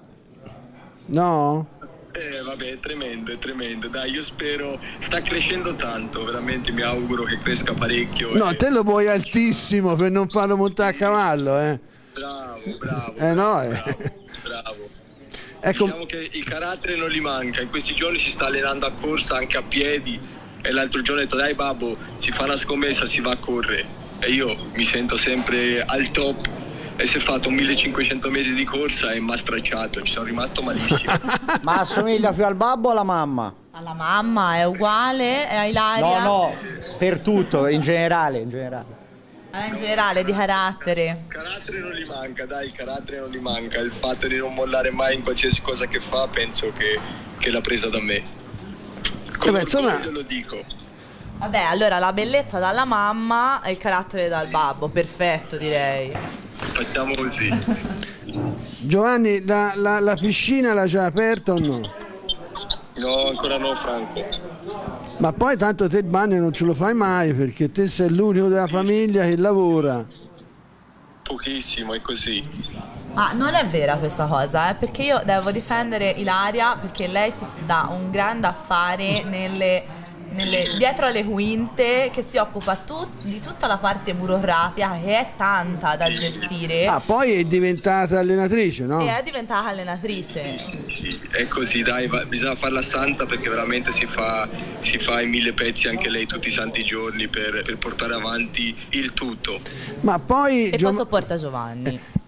no? Eh vabbè, è tremendo, è tremendo, dai, io spero, sta crescendo tanto, veramente mi auguro che cresca parecchio. No, e... te lo vuoi altissimo per non farlo montare a cavallo, eh? Bravo, bravo, eh, no, eh. bravo, bravo. Ecco. Diciamo che il carattere non gli manca, in questi giorni si sta allenando a corsa anche a piedi e l'altro giorno ho detto dai babbo, si fa una scommessa, si va a correre e io mi sento sempre al top e si è fatto millecinquecento metri di corsa e mi ha stracciato, ci sono rimasto malissimo. Ma assomiglia più al babbo o alla mamma? Alla mamma è uguale, è a Ilaria? No, no, per tutto, in generale, in generale. Ah, in generale, di carattere. Carattere non gli manca, dai, il carattere non gli manca, il fatto di non mollare mai in qualsiasi cosa che fa, penso che, che l'ha presa da me. Come beh, insomma... te lo dico. Vabbè, allora la bellezza dalla mamma e il carattere dal babbo, perfetto direi. Facciamo così. Giovanni, la, la, la piscina l'ha già aperta o no? No, ancora no, Franco. Ma poi tanto te il bagno non ce lo fai mai perché te sei l'unico della famiglia che lavora. Pochissimo, è così. Ma non è vera questa cosa, eh, perché io devo difendere Ilaria perché lei si dà un grande affare nelle... Nelle, dietro alle quinte, che si occupa tut, di tutta la parte burocratica che è tanta da gestire. Ah, poi è diventata allenatrice, no? E è diventata allenatrice. Sì, è così, dai, va, bisogna farla santa perché veramente si fa, si fa in mille pezzi anche lei tutti i santi giorni per, per portare avanti il tutto. Ma poi e poi sopporta Giovanni.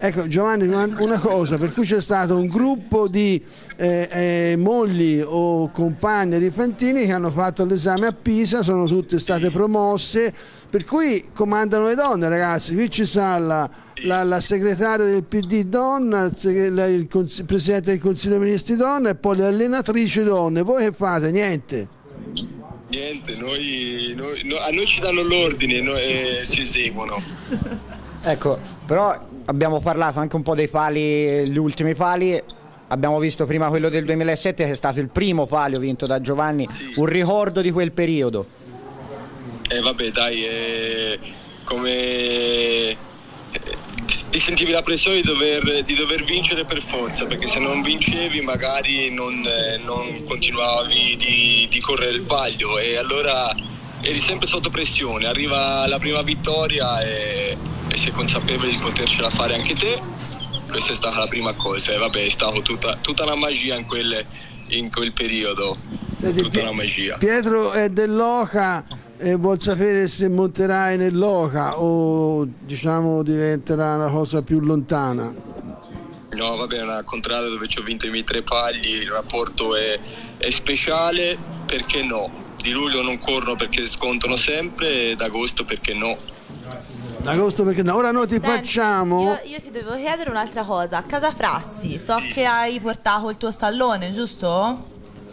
Ecco Giovanni, una, una cosa, per cui c'è stato un gruppo di eh, eh, mogli o compagne di Fantini che hanno fatto l'esame a Pisa, sono tutte state promosse, per cui comandano le donne, ragazzi. Qui ci sta la, la, la segretaria del P D donna, il, il, il presidente del Consiglio dei Ministri donna e poi le allenatrici donne. Voi che fate? Niente? Niente, noi, noi, no, a noi ci danno l'ordine e eh, si eseguono. Ecco, però abbiamo parlato anche un po' dei pali, gli ultimi pali, abbiamo visto prima quello del duemilasette che è stato il primo palio vinto da Giovanni, sì. Un ricordo di quel periodo. Eh vabbè dai, eh, come eh, ti sentivi la pressione di dover, di dover vincere per forza, perché se non vincevi magari non, eh, non continuavi di, di correre il palio e allora eri sempre sotto pressione, arriva la prima vittoria e, e sei consapevole di potercela fare anche te. Questa è stata la prima cosa e vabbè, è stata tutta, tutta una magia in, quelle, in quel periodo. Senti, tutta una magia. Pietro è dell'Oca e vuol sapere se monterai nell'Oca o diciamo diventerà una cosa più lontana. No vabbè, è una contrada dove ci ho vinto i miei tre pagli, il rapporto è, è speciale, perché no? Di luglio non corrono perché scontano sempre e d'agosto perché no. D'agosto perché no. Ora noi ti Senti, facciamo. Io, io ti devo chiedere un'altra cosa. A Casa Frassi, so sì. che hai portato il tuo stallone, giusto?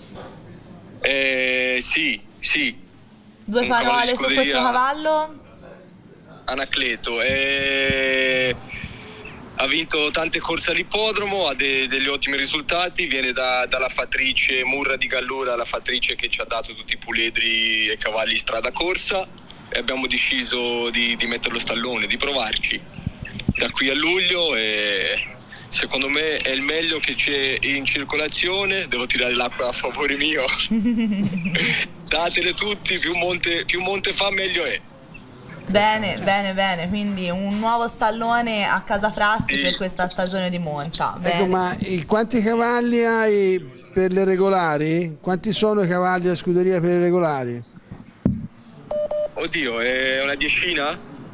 Eh, sì, sì. Due Un parole su questo cavallo? Anacleto. Eh, ha vinto tante corse all'ippodromo, ha de, degli ottimi risultati, viene da, dalla fattrice Murra di Gallura, la fattrice che ci ha dato tutti i puledri e cavalli strada corsa, e abbiamo deciso di, di mettere lo stallone, di provarci da qui a luglio e secondo me è il meglio che c'è in circolazione. Devo tirare l'acqua a favore mio. Datele tutti, più monte, più monte fa meglio è. Bene, bene, bene, quindi un nuovo stallone a Casa Frassi sì. per questa stagione di monta. Bene. Ecco, ma quanti cavalli hai per le regolari? Quanti sono i cavalli a scuderia per le regolari? Oddio, è una decina?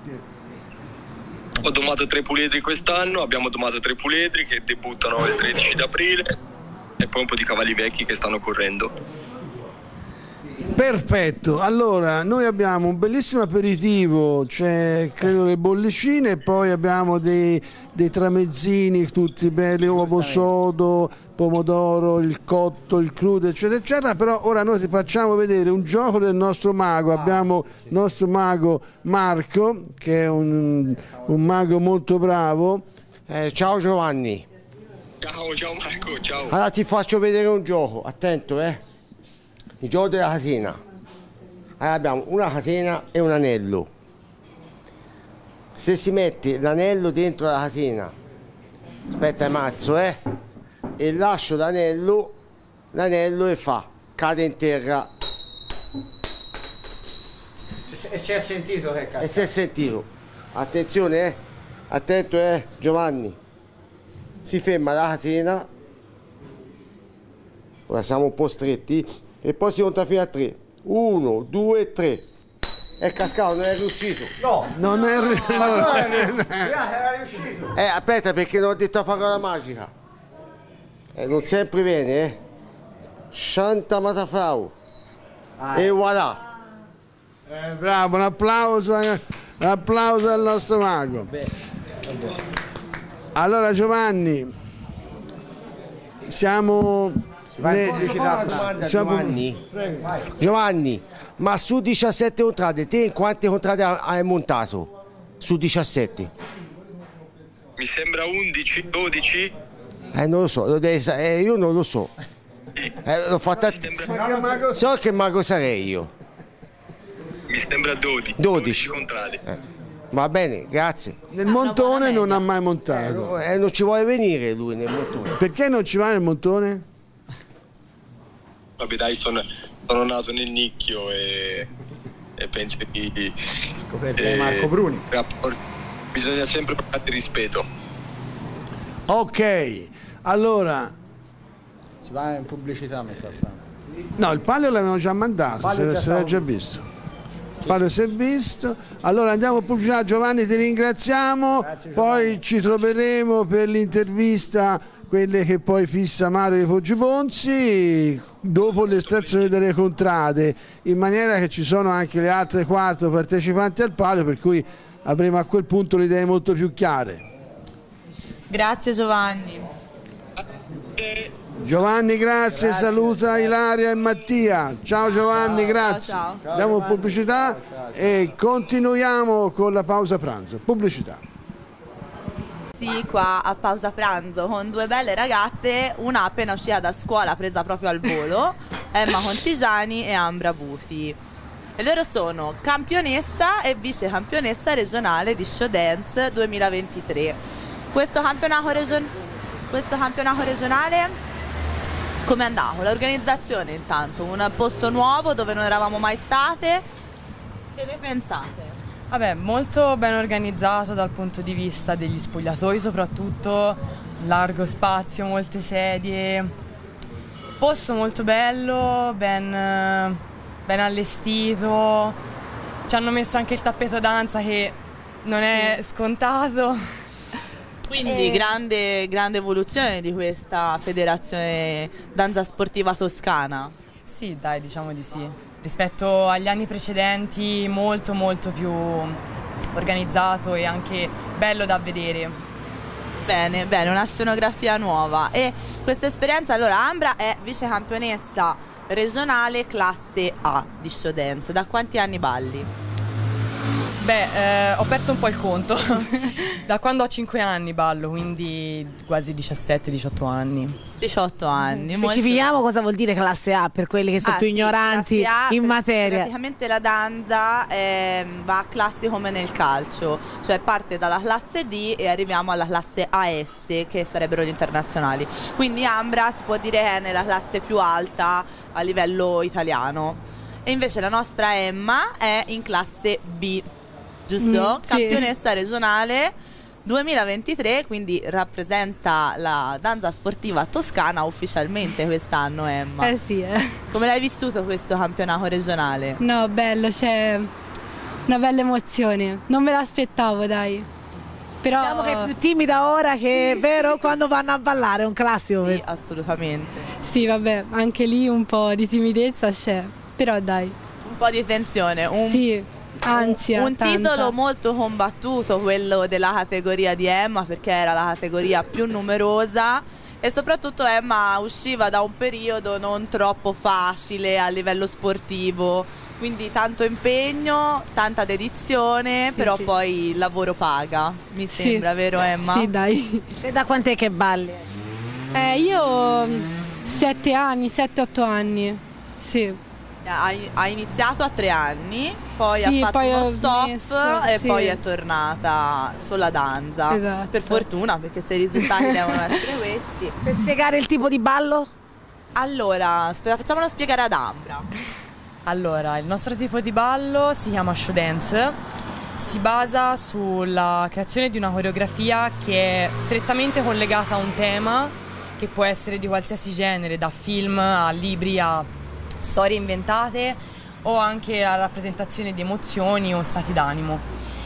Ho domato tre puledri quest'anno, abbiamo domato tre puledri che debuttano il tredici d'aprile e poi un po' di cavalli vecchi che stanno correndo. Perfetto, allora noi abbiamo un bellissimo aperitivo, c'è credo le bollicine e poi abbiamo dei, dei tramezzini tutti belli, uovo sodo, pomodoro, il cotto, il crudo eccetera eccetera, però ora noi ti facciamo vedere un gioco del nostro mago. Abbiamo il nostro mago Marco che è un, un mago molto bravo. Eh, ciao Giovanni. Ciao, ciao Marco, ciao. Allora ti faccio vedere un gioco, attento eh. Il gioco della catena. Allora abbiamo una catena e un anello. Se si mette l'anello dentro la catena, aspetta mazzo eh, e lascio l'anello, l'anello e fa, cade in terra. E si è sentito che cazzo? E si è sentito. Attenzione eh, attento eh Giovanni. Si ferma la catena. Ora siamo un po' stretti. E poi si conta fino a tre. Uno, due, tre. È cascato, non è riuscito. No, non è, no, riuscito. No, no, era riuscito. Eh, aspetta, perché non ho detto la parola magica. Eh, non sempre viene, eh. Shanta Matafrau. Ah, e voilà. Eh, bravo, un applauso, un applauso al nostro mago. Beh, allora Giovanni, siamo... Ne... Domanda, Giovanni? Giovanni, ma su diciassette contrade, te in quante contrade hai montato? Su diciassette? Mi sembra undici, dodici? Eh non lo so, lo devi, eh, io non lo so. Eh, l'ho fatta... sembra... So che mago sarei io. Mi sembra dodici. dodici. contrade. Eh. Va bene, grazie. Nel montone non ha mai montato. Eh, non ci vuole venire lui nel montone. Perché non ci va nel montone? Vabbè dai, sono, sono nato nel nicchio e, e penso che eh, Marco Bruni. Bisogna sempre parlare di rispetto. Ok, allora si va in pubblicità mi fa. No, il palio l'avevamo già mandato, se l'era già visto. Pare si è visto. Allora andiamo a pubblicità. Giovanni, ti ringraziamo. Grazie, poi ci troveremo per l'intervista, quelle che poi fissa Mario di Poggi Ponzi, dopo l'estrazione delle contrade, in maniera che ci sono anche le altre quattro partecipanti al palio, per cui avremo a quel punto le idee molto più chiare. Grazie Giovanni. Giovanni, grazie, grazie, saluta grazie. Ilaria e Mattia. Ciao Giovanni, ciao, grazie. Ciao, ciao. Diamo pubblicità e continuiamo con la pausa pranzo. Pubblicità. Sì, qua a pausa pranzo con due belle ragazze, una appena uscita da scuola presa proprio al volo, Emma Contigiani e Ambra Busi. E loro sono campionessa e vice campionessa regionale di Show Dance duemilaventitré. Questo campionato, region... Questo campionato regionale come è andato? L'organizzazione intanto, un posto nuovo dove non eravamo mai state, che ne pensate? Vabbè, molto ben organizzato dal punto di vista degli spogliatoi, soprattutto largo spazio, molte sedie, posto molto bello, ben, ben allestito, ci hanno messo anche il tappeto danza che non è scontato. Quindi E... grande, grande evoluzione di questa federazione danza sportiva toscana. Sì, dai, diciamo di sì. Rispetto agli anni precedenti molto molto più organizzato e anche bello da vedere. Bene, bene, una scenografia nuova. E questa esperienza, allora Ambra è vice campionessa regionale classe A di Show Dance. Da quanti anni balli? Beh, eh, ho perso un po' il conto. Da quando ho cinque anni ballo, quindi quasi diciassette diciotto anni. diciotto anni. Specifichiamo cosa vuol dire classe A per quelli che sono Ah, più sì, ignoranti classe A, in per- materia. Praticamente la danza eh, va a classi come nel calcio, cioè parte dalla classe D e arriviamo alla classe A S, che sarebbero gli internazionali. Quindi Ambra si può dire che è nella classe più alta a livello italiano. E invece la nostra Emma è in classe B, giusto? Mm, sì. Campionessa regionale duemilaventitré, quindi rappresenta la danza sportiva toscana ufficialmente quest'anno, Emma. Eh sì, eh. Come l'hai vissuto questo campionato regionale? No, bello, c'è una bella emozione. Non me l'aspettavo, dai. Però... Diciamo che è più timida ora che è vero quando vanno a ballare, è un classico Sì, questo. assolutamente. Sì, vabbè, anche lì un po' di timidezza c'è, però dai. Un po' di tensione, un, Sì, ansia, un tanta. titolo molto combattuto, quello della categoria di Emma, perché era la categoria più numerosa e soprattutto Emma usciva da un periodo non troppo facile a livello sportivo, quindi tanto impegno, tanta dedizione, Sì, però sì. poi il lavoro paga, mi Sì. sembra, vero Emma? Sì, dai. E da quant'è che balli? Eh, io sette anni, sette otto anni. Sì. Ha, ha iniziato a tre anni, poi Sì, ha fatto poi uno ho stop smesso, e sì. poi è tornata sulla danza. Esatto. Per fortuna, perché se i risultati devono essere questi. Per spiegare il tipo di ballo? Allora, spe- facciamolo spiegare ad Ambra. Allora, il nostro tipo di ballo si chiama show dance, si basa sulla creazione di una coreografia che è strettamente collegata a un tema, che può essere di qualsiasi genere, da film a libri a storie inventate o anche la rappresentazione di emozioni o stati d'animo.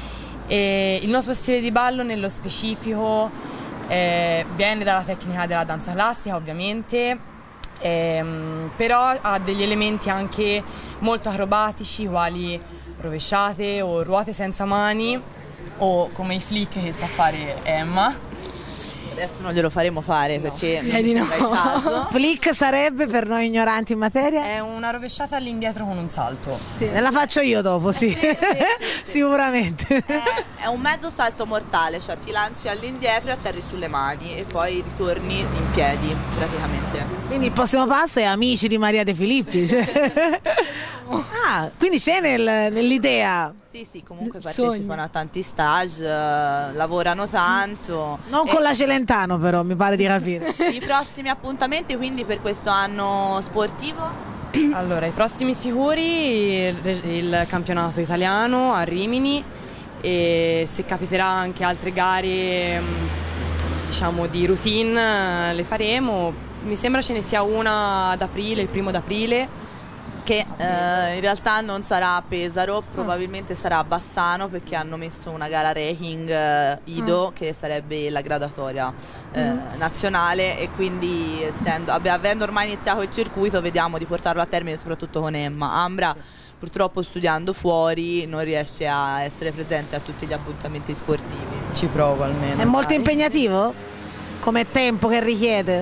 E il nostro stile di ballo nello specifico eh, viene dalla tecnica della danza classica, ovviamente, ehm, però ha degli elementi anche molto acrobatici, quali rovesciate o ruote senza mani o come i flick che sa fare Emma. Adesso non glielo faremo fare perché non Eh, di mi no. sembra il caso. Flick sarebbe per noi ignoranti in materia? È una rovesciata all'indietro con un salto. Sì, la faccio io dopo, sì. Sicuramente. È, è un mezzo salto mortale, cioè ti lanci all'indietro e atterri sulle mani e poi ritorni in piedi praticamente. Quindi il prossimo passo è Amici di Maria De Filippi. cioè. Ah, quindi c'è nel- nell'idea. Sì, sì, comunque Sogno. partecipano a tanti stage, eh, lavorano tanto. Non E con la Celentano però, mi pare di capire. I prossimi appuntamenti quindi per questo anno sportivo? Allora, i prossimi sicuri il, il campionato italiano a Rimini e se capiterà anche altre gare mh, diciamo di routine eh, le faremo. Mi sembra ce ne sia una ad aprile, il primo d'aprile, che eh, in realtà non sarà a Pesaro, probabilmente sarà a Bassano, perché hanno messo una gara ranking eh, Ido, Ah. che sarebbe la graduatoria eh, Mm. nazionale, e quindi essendo, abbi- avendo ormai iniziato il circuito vediamo di portarlo a termine soprattutto con Emma. Ambra purtroppo studiando fuori non riesce a essere presente a tutti gli appuntamenti sportivi. Ci provo almeno. È molto dai. impegnativo come tempo che richiede?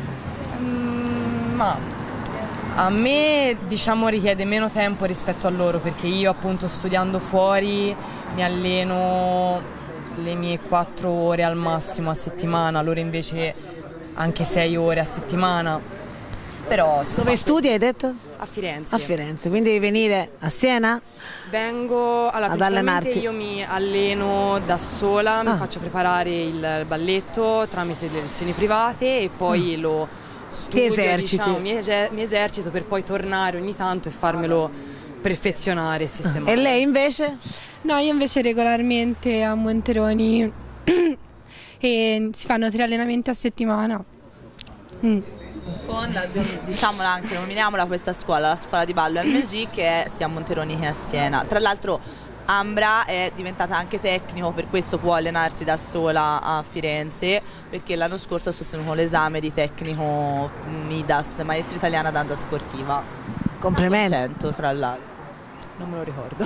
Mm, ma a me diciamo richiede meno tempo rispetto a loro, perché io appunto studiando fuori mi alleno le mie quattro ore al massimo a settimana, loro invece anche sei ore a settimana. Però si Dove fa- studi, hai detto? A Firenze. A Firenze, quindi devi venire a Siena? Vengo, allora Ad principalmente allenarti. io mi alleno da sola, Ah. mi faccio preparare il balletto tramite le lezioni private e poi lo studio, eserciti. diciamo, mi, ege- mi esercito per poi tornare ogni tanto e farmelo perfezionare e sistemare. E lei invece? No, io invece regolarmente a Monteroni e si fanno tre allenamenti a settimana. Mm. Con, diciamola anche, nominiamola questa scuola, la scuola di ballo M G, che è sia a Monteroni che a Siena. Tra l'altro Ambra è diventata anche tecnico, per questo può allenarsi da sola a Firenze, perché l'anno scorso ha sostenuto l'esame di tecnico Midas, maestra italiana danza sportiva. Complimenti. cento tra l'altro. Non me lo ricordo.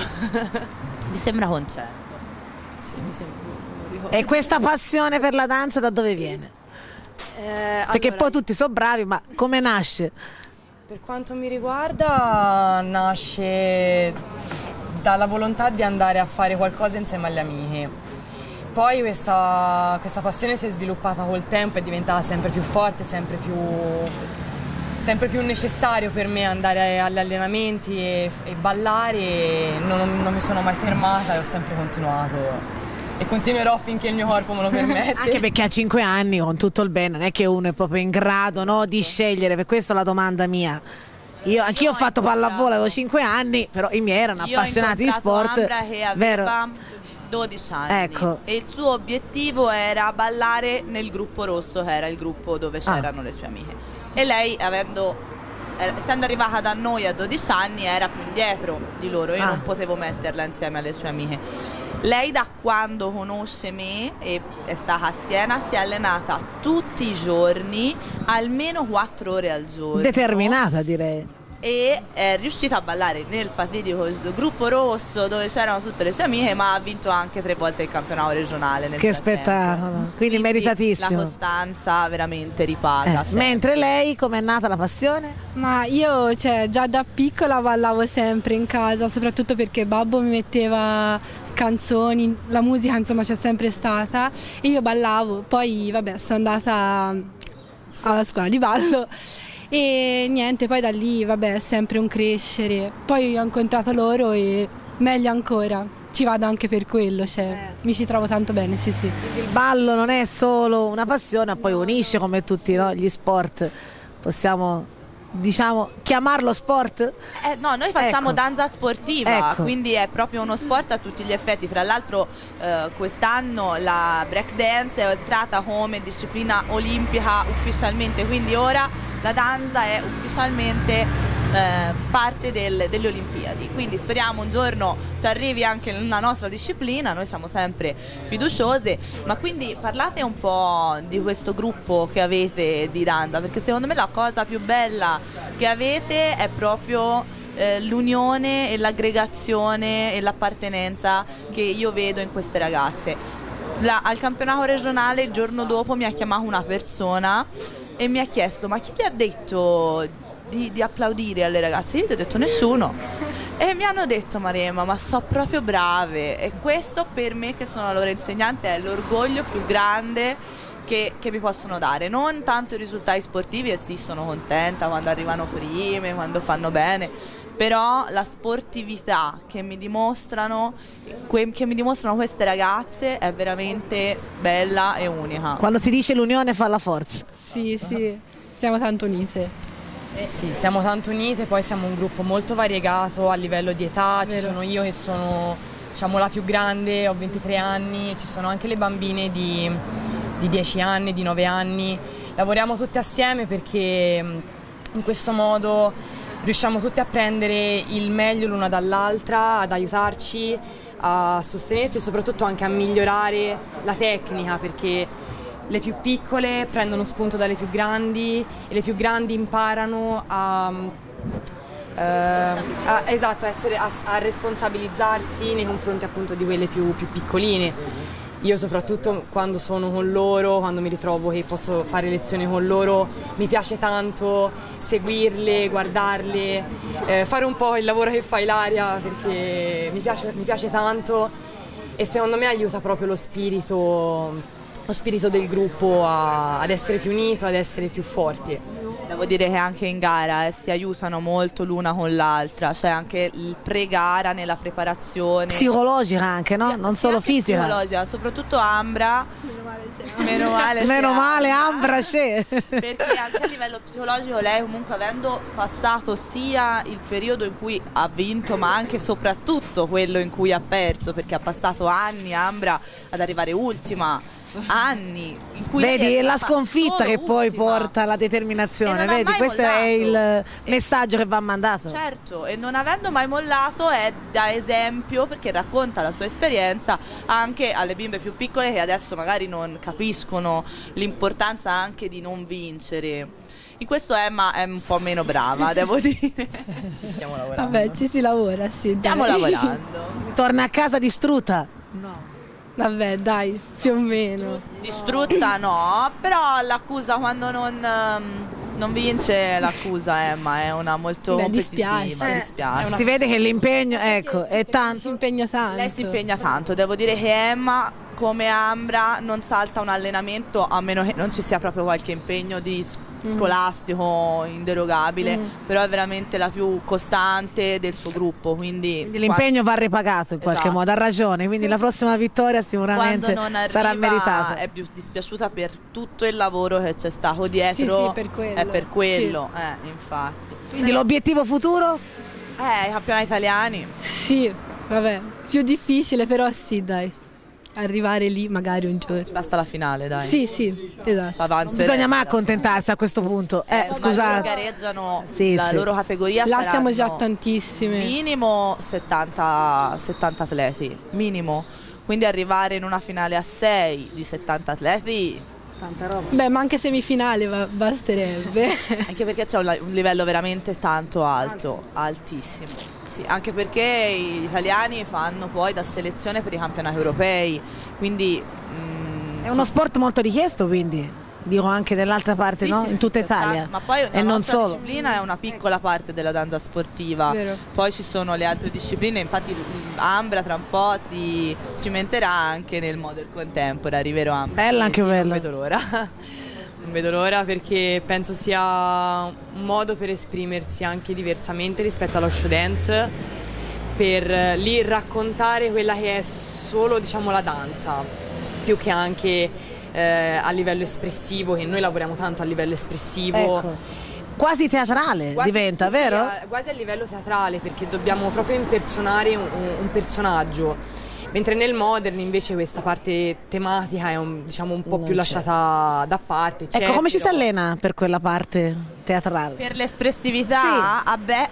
Mi sembra con cento. Sì, mi sembra, non me lo ricordo. E questa passione per la danza da dove viene? Eh, Perché allora, poi tutti sono bravi, ma come nasce? per quanto mi riguarda nasce dalla volontà di andare a fare qualcosa insieme alle amiche. Poi questa, questa passione si è sviluppata col tempo, è diventata sempre più forte, sempre più, sempre più necessario per me andare agli allenamenti e, e ballare, e non, non mi sono mai fermata e ho sempre continuato. E continuerò finché il mio corpo me lo permette. Anche perché a cinque anni, con tutto il bene, non è che uno è proprio in grado, no, di scegliere. Per questo la domanda mia. Io, anch'io ho fatto pallavolo, avevo cinque anni, però i miei erano Io ho appassionati di incontrato sport. Ambra che Vero? aveva dodici anni, Ecco. e il suo obiettivo era ballare nel gruppo rosso, che era il gruppo dove Ah. c'erano le sue amiche. E lei, avendo, eh, essendo arrivata da noi a dodici anni, era più indietro di loro, io Ah. non potevo metterla insieme alle sue amiche. Lei, da quando conosce me e è stata a Siena, si è allenata tutti i giorni, almeno quattro ore al giorno. Determinata, direi. E è riuscita a ballare nel fatidico gruppo rosso dove c'erano tutte le sue amiche, ma ha vinto anche tre volte il campionato regionale nel Che frattempo. spettacolo. Quindi, meritatissimo. La costanza veramente ripaga. Eh, sempre. mentre lei, com'è nata la passione? Ma io, cioè, già da piccola ballavo sempre in casa, soprattutto perché babbo mi metteva canzoni, la musica insomma c'è sempre stata e io ballavo. Poi vabbè, sono andata alla scuola di ballo e niente, poi da lì vabbè è sempre un crescere. Poi ho incontrato loro e meglio ancora, ci vado anche per quello, cioè mi ci trovo tanto bene, sì sì. Il ballo non è solo una passione, poi unisce come tutti, no, gli sport. Possiamo, diciamo, chiamarlo sport? Eh, no, noi facciamo Ecco. danza sportiva, Ecco. quindi è proprio uno sport a tutti gli effetti. Tra l'altro eh, quest'anno la break dance è entrata come disciplina olimpica ufficialmente, quindi ora la danza è ufficialmente eh, parte del- delle Olimpiadi. Quindi speriamo un giorno ci arrivi anche la nostra disciplina, noi siamo sempre fiduciose. Ma quindi parlate un po' di questo gruppo che avete di danza, perché secondo me la cosa più bella che avete è proprio eh, l'unione e l'aggregazione e l'appartenenza che io vedo in queste ragazze. La- al campionato regionale il giorno dopo mi ha chiamato una persona e mi ha chiesto: ma chi ti ha detto di, di applaudire alle ragazze? Io gli ho detto nessuno. E mi hanno detto: Maremma, ma so proprio brave. E questo per me, che sono la loro insegnante, è l'orgoglio più grande che, che mi possono dare. Non tanto i risultati sportivi, e sì, sono contenta quando arrivano prime, quando fanno bene, però la sportività che mi dimostrano, que- che mi dimostrano queste ragazze è veramente bella e unica. Quando si dice l'unione fa la forza. Sì, sì, siamo tanto unite. Eh sì, siamo tanto unite, poi siamo un gruppo molto variegato a livello di età, ci Vero. sono io che sono, diciamo, la più grande, ho ventitré anni, ci sono anche le bambine di, di dieci anni, di nove anni. Lavoriamo tutte assieme perché mh, in questo modo riusciamo tutte a prendere il meglio l'una dall'altra, ad aiutarci, a sostenerci e soprattutto anche a migliorare la tecnica, perché le più piccole prendono spunto dalle più grandi e le più grandi imparano a, uh, a, esatto, a, essere, a, a responsabilizzarsi nei confronti appunto di quelle più, più piccoline. Io soprattutto quando sono con loro, quando mi ritrovo che posso fare lezioni con loro, mi piace tanto seguirle, guardarle, eh, fare un po' il lavoro che fa Ilaria, perché mi piace, mi piace tanto e secondo me aiuta proprio lo spirito, lo spirito del gruppo a, ad essere più unito, ad essere più forti. Devo dire che anche in gara eh, si aiutano molto l'una con l'altra, cioè anche il pre-gara nella preparazione. Psicologica anche, no? Non sì, solo anche fisica. Psicologica, soprattutto Ambra. Meno male c'è. Meno male Ambra c'è. Perché anche a livello psicologico lei comunque avendo passato sia il periodo in cui ha vinto ma anche e soprattutto quello in cui ha perso, perché ha passato anni Ambra ad arrivare ultima. Anni in cui vedi, è la sconfitta che poi porta alla determinazione, vedi, questo mollato. È il messaggio che va mandato. Certo, e non avendo mai mollato è da esempio, perché racconta la sua esperienza anche alle bimbe più piccole che adesso magari non capiscono l'importanza anche di non vincere. In questo Emma è un po' meno brava, devo dire. Ci stiamo lavorando. Vabbè, ci si lavora, sì. Stiamo dai. lavorando. Torna a casa distrutta? No. Vabbè, dai, più o meno. Distrutta no, però l'accusa quando non, non vince, l'accusa Emma è una molto Beh, competitiva. dispiace. Eh, dispiace. Si vede che l'impegno, ecco, è tanto. Si impegna tanto. Lei si impegna tanto, devo dire che Emma come Ambra non salta un allenamento a meno che non ci sia proprio qualche impegno di scolastico inderogabile, mm. però è veramente la più costante del suo gruppo, quindi, quindi l'impegno va ripagato in qualche esatto. modo, ha ragione, quindi la prossima vittoria sicuramente quando non arriva, sarà meritata. È più dispiaciuta per tutto il lavoro che c'è stato dietro, sì, sì, per quello. è per quello, sì. eh, infatti. Quindi l'obiettivo futuro? Eh, i campionati italiani. Sì, vabbè, più difficile però sì, dai. Arrivare lì magari un giorno. Basta la finale, dai. Sì, sì, esatto. Non bisogna mai accontentarsi a questo punto. Eh, eh, scusate. gareggiano sì, la sì. loro categoria. Là siamo già tantissime. Minimo settanta, settanta atleti, minimo. Quindi arrivare in una finale a sei di settanta atleti. Tanta roba. Beh, ma anche semifinale va, basterebbe. Anche perché c'è un, un livello veramente tanto alto, altissimo. Sì, anche perché gli italiani fanno poi da selezione per i campionati europei, quindi mm, è uno sport molto richiesto, quindi dico anche dall'altra parte, sì, no? sì, in tutta sì, Italia. Ma poi la e non nostra solo. disciplina è una piccola parte della danza sportiva. Vero. Poi ci sono le altre discipline, infatti Ambra tra un po' si cimenterà anche nel modern contemporary, vero Ambra? Bella anche sì, bella. Non vedo l'ora. Non vedo l'ora perché penso sia un modo per esprimersi anche diversamente rispetto allo show dance, per lì raccontare quella che è solo, diciamo, la danza, più che anche eh, a livello espressivo, che noi lavoriamo tanto a livello espressivo. Ecco. Quasi teatrale Quasi, diventa, sì, vero? Sì, a, quasi a livello teatrale, perché dobbiamo proprio impersonare un, un personaggio. Mentre nel modern invece questa parte tematica è un, diciamo, un po' Non più c'è. lasciata da parte. Ecco, C'è, come ci si però- allena per quella parte teatrale? Per l'espressività, Sì. vabbè,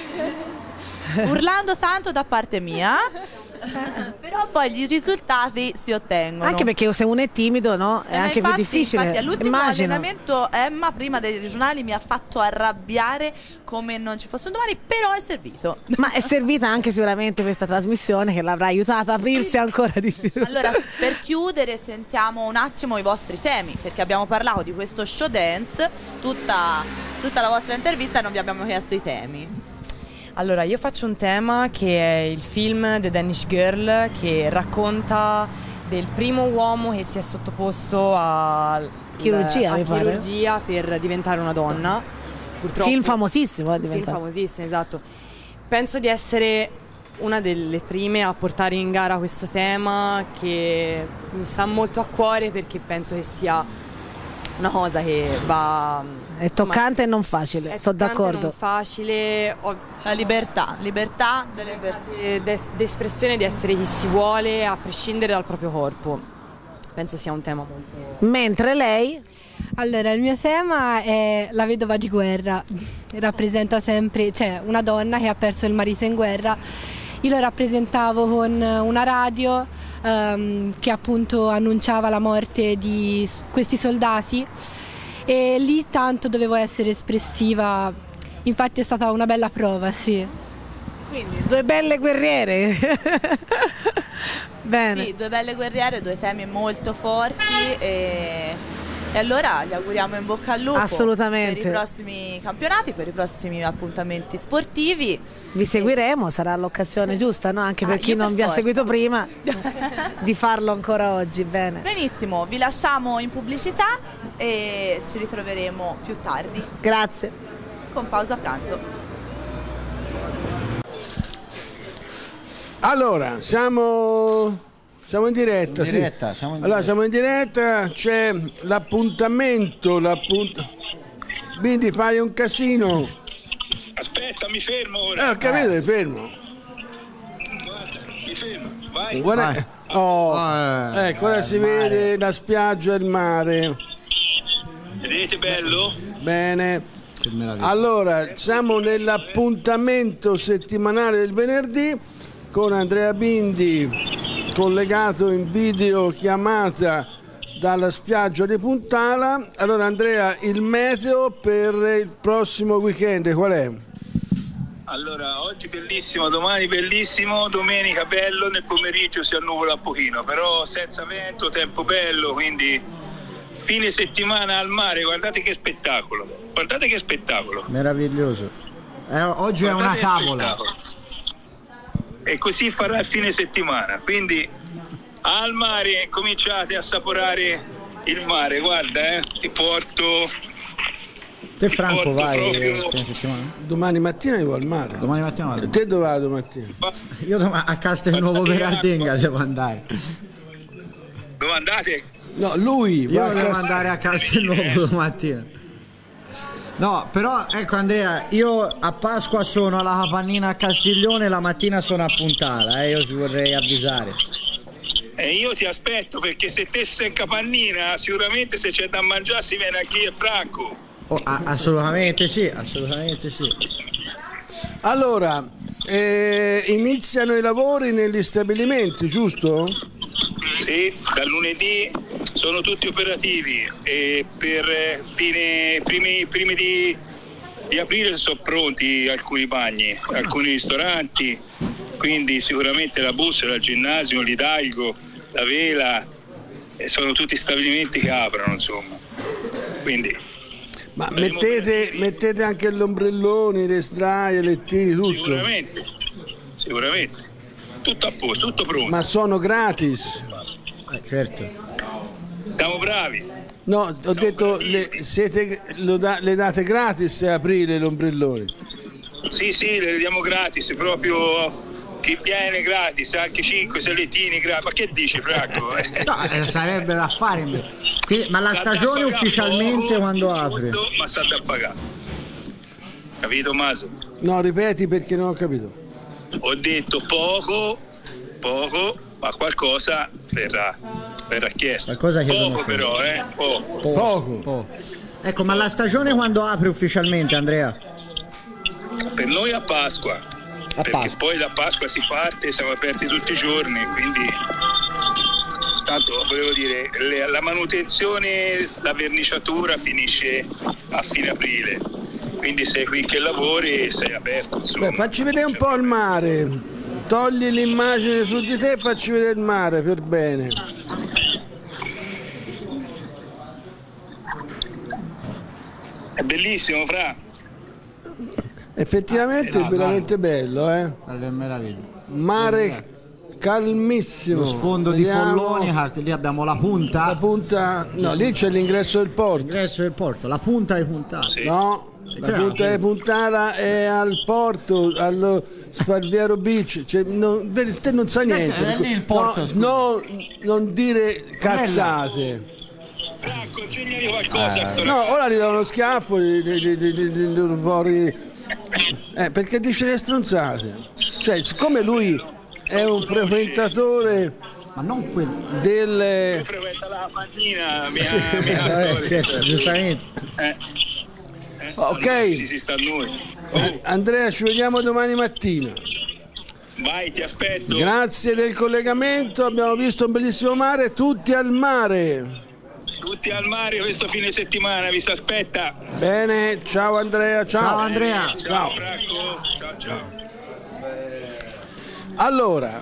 urlando tanto da parte mia, però poi i risultati si ottengono. Anche perché se uno è timido, no? È Eh, anche infatti, più difficile. Infatti all'ultimo Immagino. allenamento Emma prima dei regionali mi ha fatto arrabbiare come non ci fosse un domani, però è servito. Ma è servita anche sicuramente questa trasmissione che l'avrà aiutata a aprirsi ancora di più. Allora, per chiudere sentiamo un attimo i vostri temi, perché abbiamo parlato di questo show dance tutta, tutta la vostra intervista e non vi abbiamo chiesto i temi. Allora, io faccio un tema che è il film The Danish Girl, che racconta del primo uomo che si è sottoposto a Chirurgia, a mi pare. chirurgia per diventare una donna. Purtroppo, Film famosissimo è film diventato. famosissimo, esatto. Penso di essere una delle prime a portare in gara questo tema, che mi sta molto a cuore perché penso che sia una cosa che va... È toccante e non facile, È sono toccante, d'accordo. non facile, ho- La libertà, libertà delle persone. eh, d'es- d'espressione di essere chi si vuole a prescindere dal proprio corpo. Penso sia un tema molto... Mentre lei Allora, il mio tema è la vedova di guerra, rappresenta sempre, cioè una donna che ha perso il marito in guerra. Io lo rappresentavo con una radio um, che appunto annunciava la morte di questi soldati e lì tanto dovevo essere espressiva, infatti è stata una bella prova, sì. Quindi due belle guerriere. Bene. Sì, due belle guerriere, due temi molto forti e, e allora gli auguriamo in bocca al lupo. Assolutamente. Per i prossimi campionati, per i prossimi appuntamenti sportivi. Vi seguiremo, sarà l'occasione giusta, no? Anche per Ah, chi io non per vi ha forza. seguito prima, di farlo ancora oggi. Bene. Benissimo, vi lasciamo in pubblicità e ci ritroveremo più tardi. Grazie. Con pausa pranzo. Allora, siamo, siamo in diretta, In diretta, sì. siamo in Allora, diretta. siamo in diretta, c'è l'appuntamento, l'appunt... quindi fai un casino. Aspetta, mi fermo Eh, ora. ho capito, mi fermo. Guarda, mi fermo. Vai. Guarda, oh, Eh, ecco, ora eh, si il mare. vede la spiaggia e il mare. Vedete bello? Bene. Allora, siamo nell'appuntamento settimanale del venerdì con Andrea Bindi collegato in videochiamata dalla spiaggia di Puntala. Allora Andrea, il meteo per il prossimo weekend qual è? Allora, oggi bellissimo, domani bellissimo, domenica bello, nel pomeriggio si annuvola un pochino, però senza vento, tempo bello, quindi fine settimana al mare, guardate che spettacolo, guardate che spettacolo. Meraviglioso. Eh, oggi è una Guardate che tavola. spettacolo. E così farà il fine settimana, quindi al mare cominciate a assaporare il mare, guarda, eh, ti porto... Te Franco porto vai proprio- eh, fine settimana? Domani mattina io vado al mare. Domani mattina vado. Te dove vai domattina? Io dom- a Castelnuovo per Ardenga devo andare. Dove andate? No, lui Io va a devo Cast- andare a Castelnuovo domattina. No, però ecco Andrea, io a Pasqua sono alla Capannina a Castiglione, la mattina sono a Puntala, eh, io ti vorrei avvisare. E io ti aspetto perché se te sei in Capannina sicuramente se c'è da mangiare si viene anche io e Franco. Oh, a- assolutamente sì, assolutamente sì. Allora, eh, iniziano i lavori negli stabilimenti, giusto? Sì, dal lunedì sono tutti operativi e per eh, fine primi, primi di, di aprile sono pronti alcuni bagni, alcuni ristoranti, quindi sicuramente la bussola, il ginnasio, l'Hidalgo, la Vela, eh, sono tutti stabilimenti che aprono, insomma. Quindi Ma mettete, mettete anche gli ombrelloni, le sdraie, lettini, tutto? sicuramente, sicuramente, tutto a posto, tutto pronto. Ma sono gratis? Eh, certo. Siamo bravi. No, ho detto, le, siete, lo da- le date gratis a aprile gli ombrelloni? Sì, sì, le diamo gratis, proprio chi viene gratis, anche cinque sei lettini gratis. Ma che dici, Franco? No, eh, sarebbe da fare invece. Quindi- ma la stagione ufficialmente quando apre? Giusto, ma sta da pagare. Capito, Maso? No, ripeti perché non ho capito. Ho detto poco, poco, ma qualcosa verrà, verrà chiesto. Qualcosa che poco non però, eh? Poco. Poco. Poco. Ecco, ma la stagione quando apre ufficialmente, Andrea? Per noi a Pasqua. A perché Pasqua. poi da Pasqua si parte, siamo aperti tutti i giorni, quindi tanto volevo dire, le- la manutenzione, la verniciatura finisce a fine aprile, quindi sei qui che lavori sei aperto, insomma. Beh, facci vedere un po' il mare. Togli l'immagine su di te e facci vedere il mare per bene. È bellissimo, Fra. Effettivamente Ah, è veramente bello, eh? È meraviglia. Mare calmissimo. Lo sfondo di Vediamo. Follonica, lì abbiamo la punta. La punta, no, lì c'è l'ingresso del porto. L'ingresso del porto, la punta di Puntala. No, la Che punta no? di Puntala è al porto, allo Sparviero Beach. Cioè, non, vedi, te non sa niente. è lì il porto, no, no, non dire cazzate. Franco, insegnami qualcosa. Eh, no, ora gli do uno schiaffo di, di, di, di, di, di- di- fuori. Eh, perché dice le stronzate. Cioè, siccome lui è un frequentatore Ma non quello. del, tutta la mattina mi Sì. ha, mi ha Vabbè, storia, certo, cioè. giustamente. Eh. Eh, Ok. allora ci si sta a noi. Oh, Andrea, ci vediamo domani mattina. vai, ti aspetto. Grazie del collegamento, abbiamo visto un bellissimo mare, tutti al mare. Tutti al mare questo fine settimana, vi si aspetta. Bene, ciao Andrea, ciao. Ciao Andrea. Ciao Franco, ciao ciao. Allora,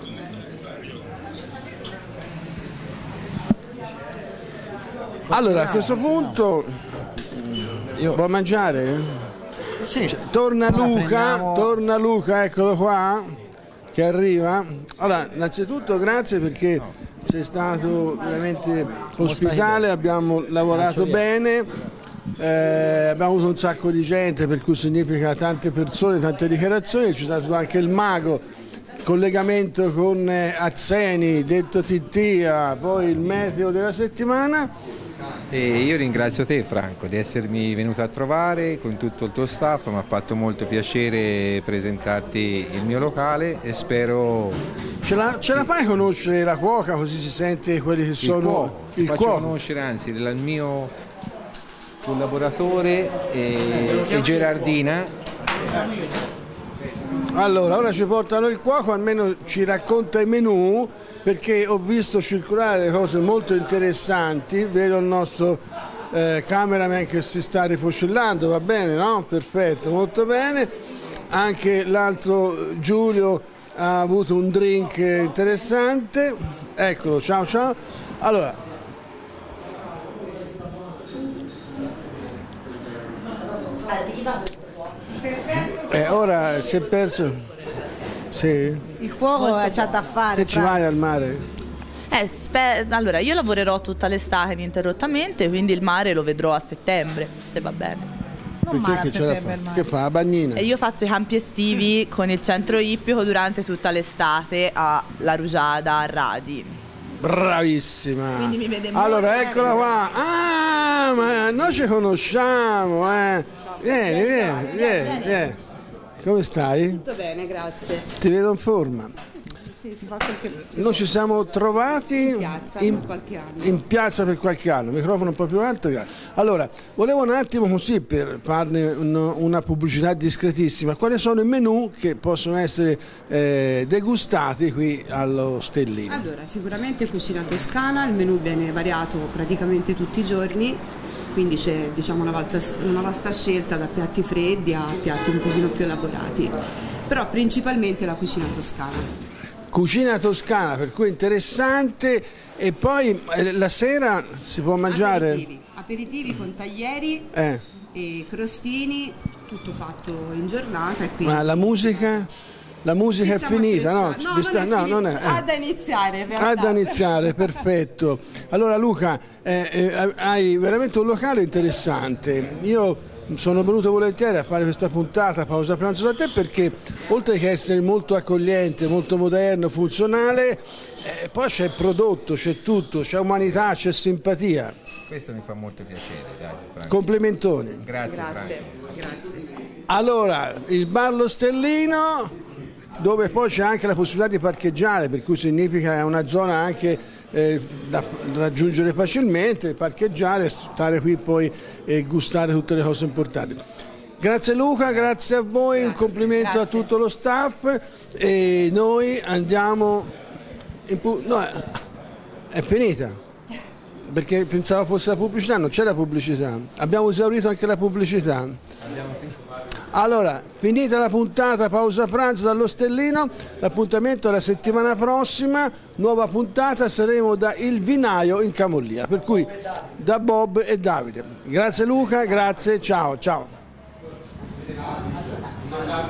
allora a questo punto vuoi mangiare? Sì. Cioè, torna Ora Luca, prendiamo- torna Luca, eccolo qua, che arriva. Allora, innanzitutto grazie perché sei stato veramente ospitale, abbiamo lavorato bene, eh, abbiamo avuto un sacco di gente, per cui significa tante persone, tante dichiarazioni, ci è stato anche il mago, collegamento con eh, Azzeni, detto Tittia, poi il meteo della settimana. E io ringrazio te Franco di essermi venuto a trovare con tutto il tuo staff, mi ha fatto molto piacere presentarti il mio locale e spero... Ce la, ce la fai conoscere la cuoca così si sente quelli che sono cuoco, ti il faccio cuoco? conoscere anzi il mio collaboratore e, e Gerardina. Allora, ora ci portano il cuoco, almeno ci racconta i menù, perché ho visto circolare delle cose molto interessanti, vedo il nostro eh, cameraman che si sta rifocillando, va bene, no? Perfetto, molto bene. Anche l'altro Giulio ha avuto un drink interessante, eccolo, ciao ciao. Allora, eh, ora si è perso. Sì. Il cuoco c'ha da fare. Che ci Fra. vai al mare? Eh, spe- allora, io lavorerò tutta l'estate ininterrottamente, quindi il mare lo vedrò a settembre, se va bene. Perché che ce la fa? Che fa? La bagnina? E io faccio i campi estivi con il centro ippico durante tutta l'estate a La Rugiada, a Radi. Bravissima. Quindi mi vede molto Allora, bene. eccola qua. Ah, ma noi ci conosciamo, eh. Vieni, vieni, vieni, vieni. Come stai? Tutto bene, grazie. Ti vedo in forma. Sì, si fa qualche... Noi ci siamo trovati in piazza in, per qualche anno. in piazza per qualche anno, microfono un po' più alto. Allora, volevo un attimo così per farne un- una pubblicità discretissima, quali sono i menù che possono essere eh, degustati qui allo Stellino? Allora, sicuramente cucina toscana, il menù viene variato praticamente tutti i giorni, quindi c'è diciamo una, valta- una vasta scelta da piatti freddi a piatti un pochino più elaborati, però principalmente la cucina toscana. Cucina toscana, per cui interessante, e poi eh, la sera si può mangiare? Aperitivi, aperitivi con taglieri Eh, e crostini, tutto fatto in giornata e quindi... ma la musica? La musica Ci è stiamo finita, no? attrezzando. Vi No, sta- non è no, non è, finita, eh. ha da iniziare in realtà. Ha da iniziare, perfetto. Allora Luca, eh, eh, hai veramente un locale interessante. Io sono venuto volentieri a fare questa puntata pausa pranzo da te perché oltre che essere molto accogliente, molto moderno, funzionale, eh, poi c'è prodotto, c'è tutto, c'è umanità, c'è simpatia. Questo mi fa molto piacere, dai, Franco. Complimentoni. Grazie, Grazie, Franco. grazie. Allora, il bar Lo Stellino, dove poi c'è anche la possibilità di parcheggiare, per cui significa è una zona anche eh, da raggiungere facilmente, parcheggiare, stare qui poi e gustare tutte le cose importanti. Grazie Luca, grazie a voi, grazie, un complimento grazie. a tutto lo staff e noi andiamo in pu- no, è finita. Perché pensavo fosse la pubblicità, non c'è la pubblicità. Abbiamo esaurito anche la pubblicità. Allora, finita la puntata pausa pranzo dallo Stellino, l'appuntamento è la settimana prossima, nuova puntata, saremo da Il Vinaio in Camollia, per cui da Bob e Davide. Grazie Luca, grazie, ciao, ciao.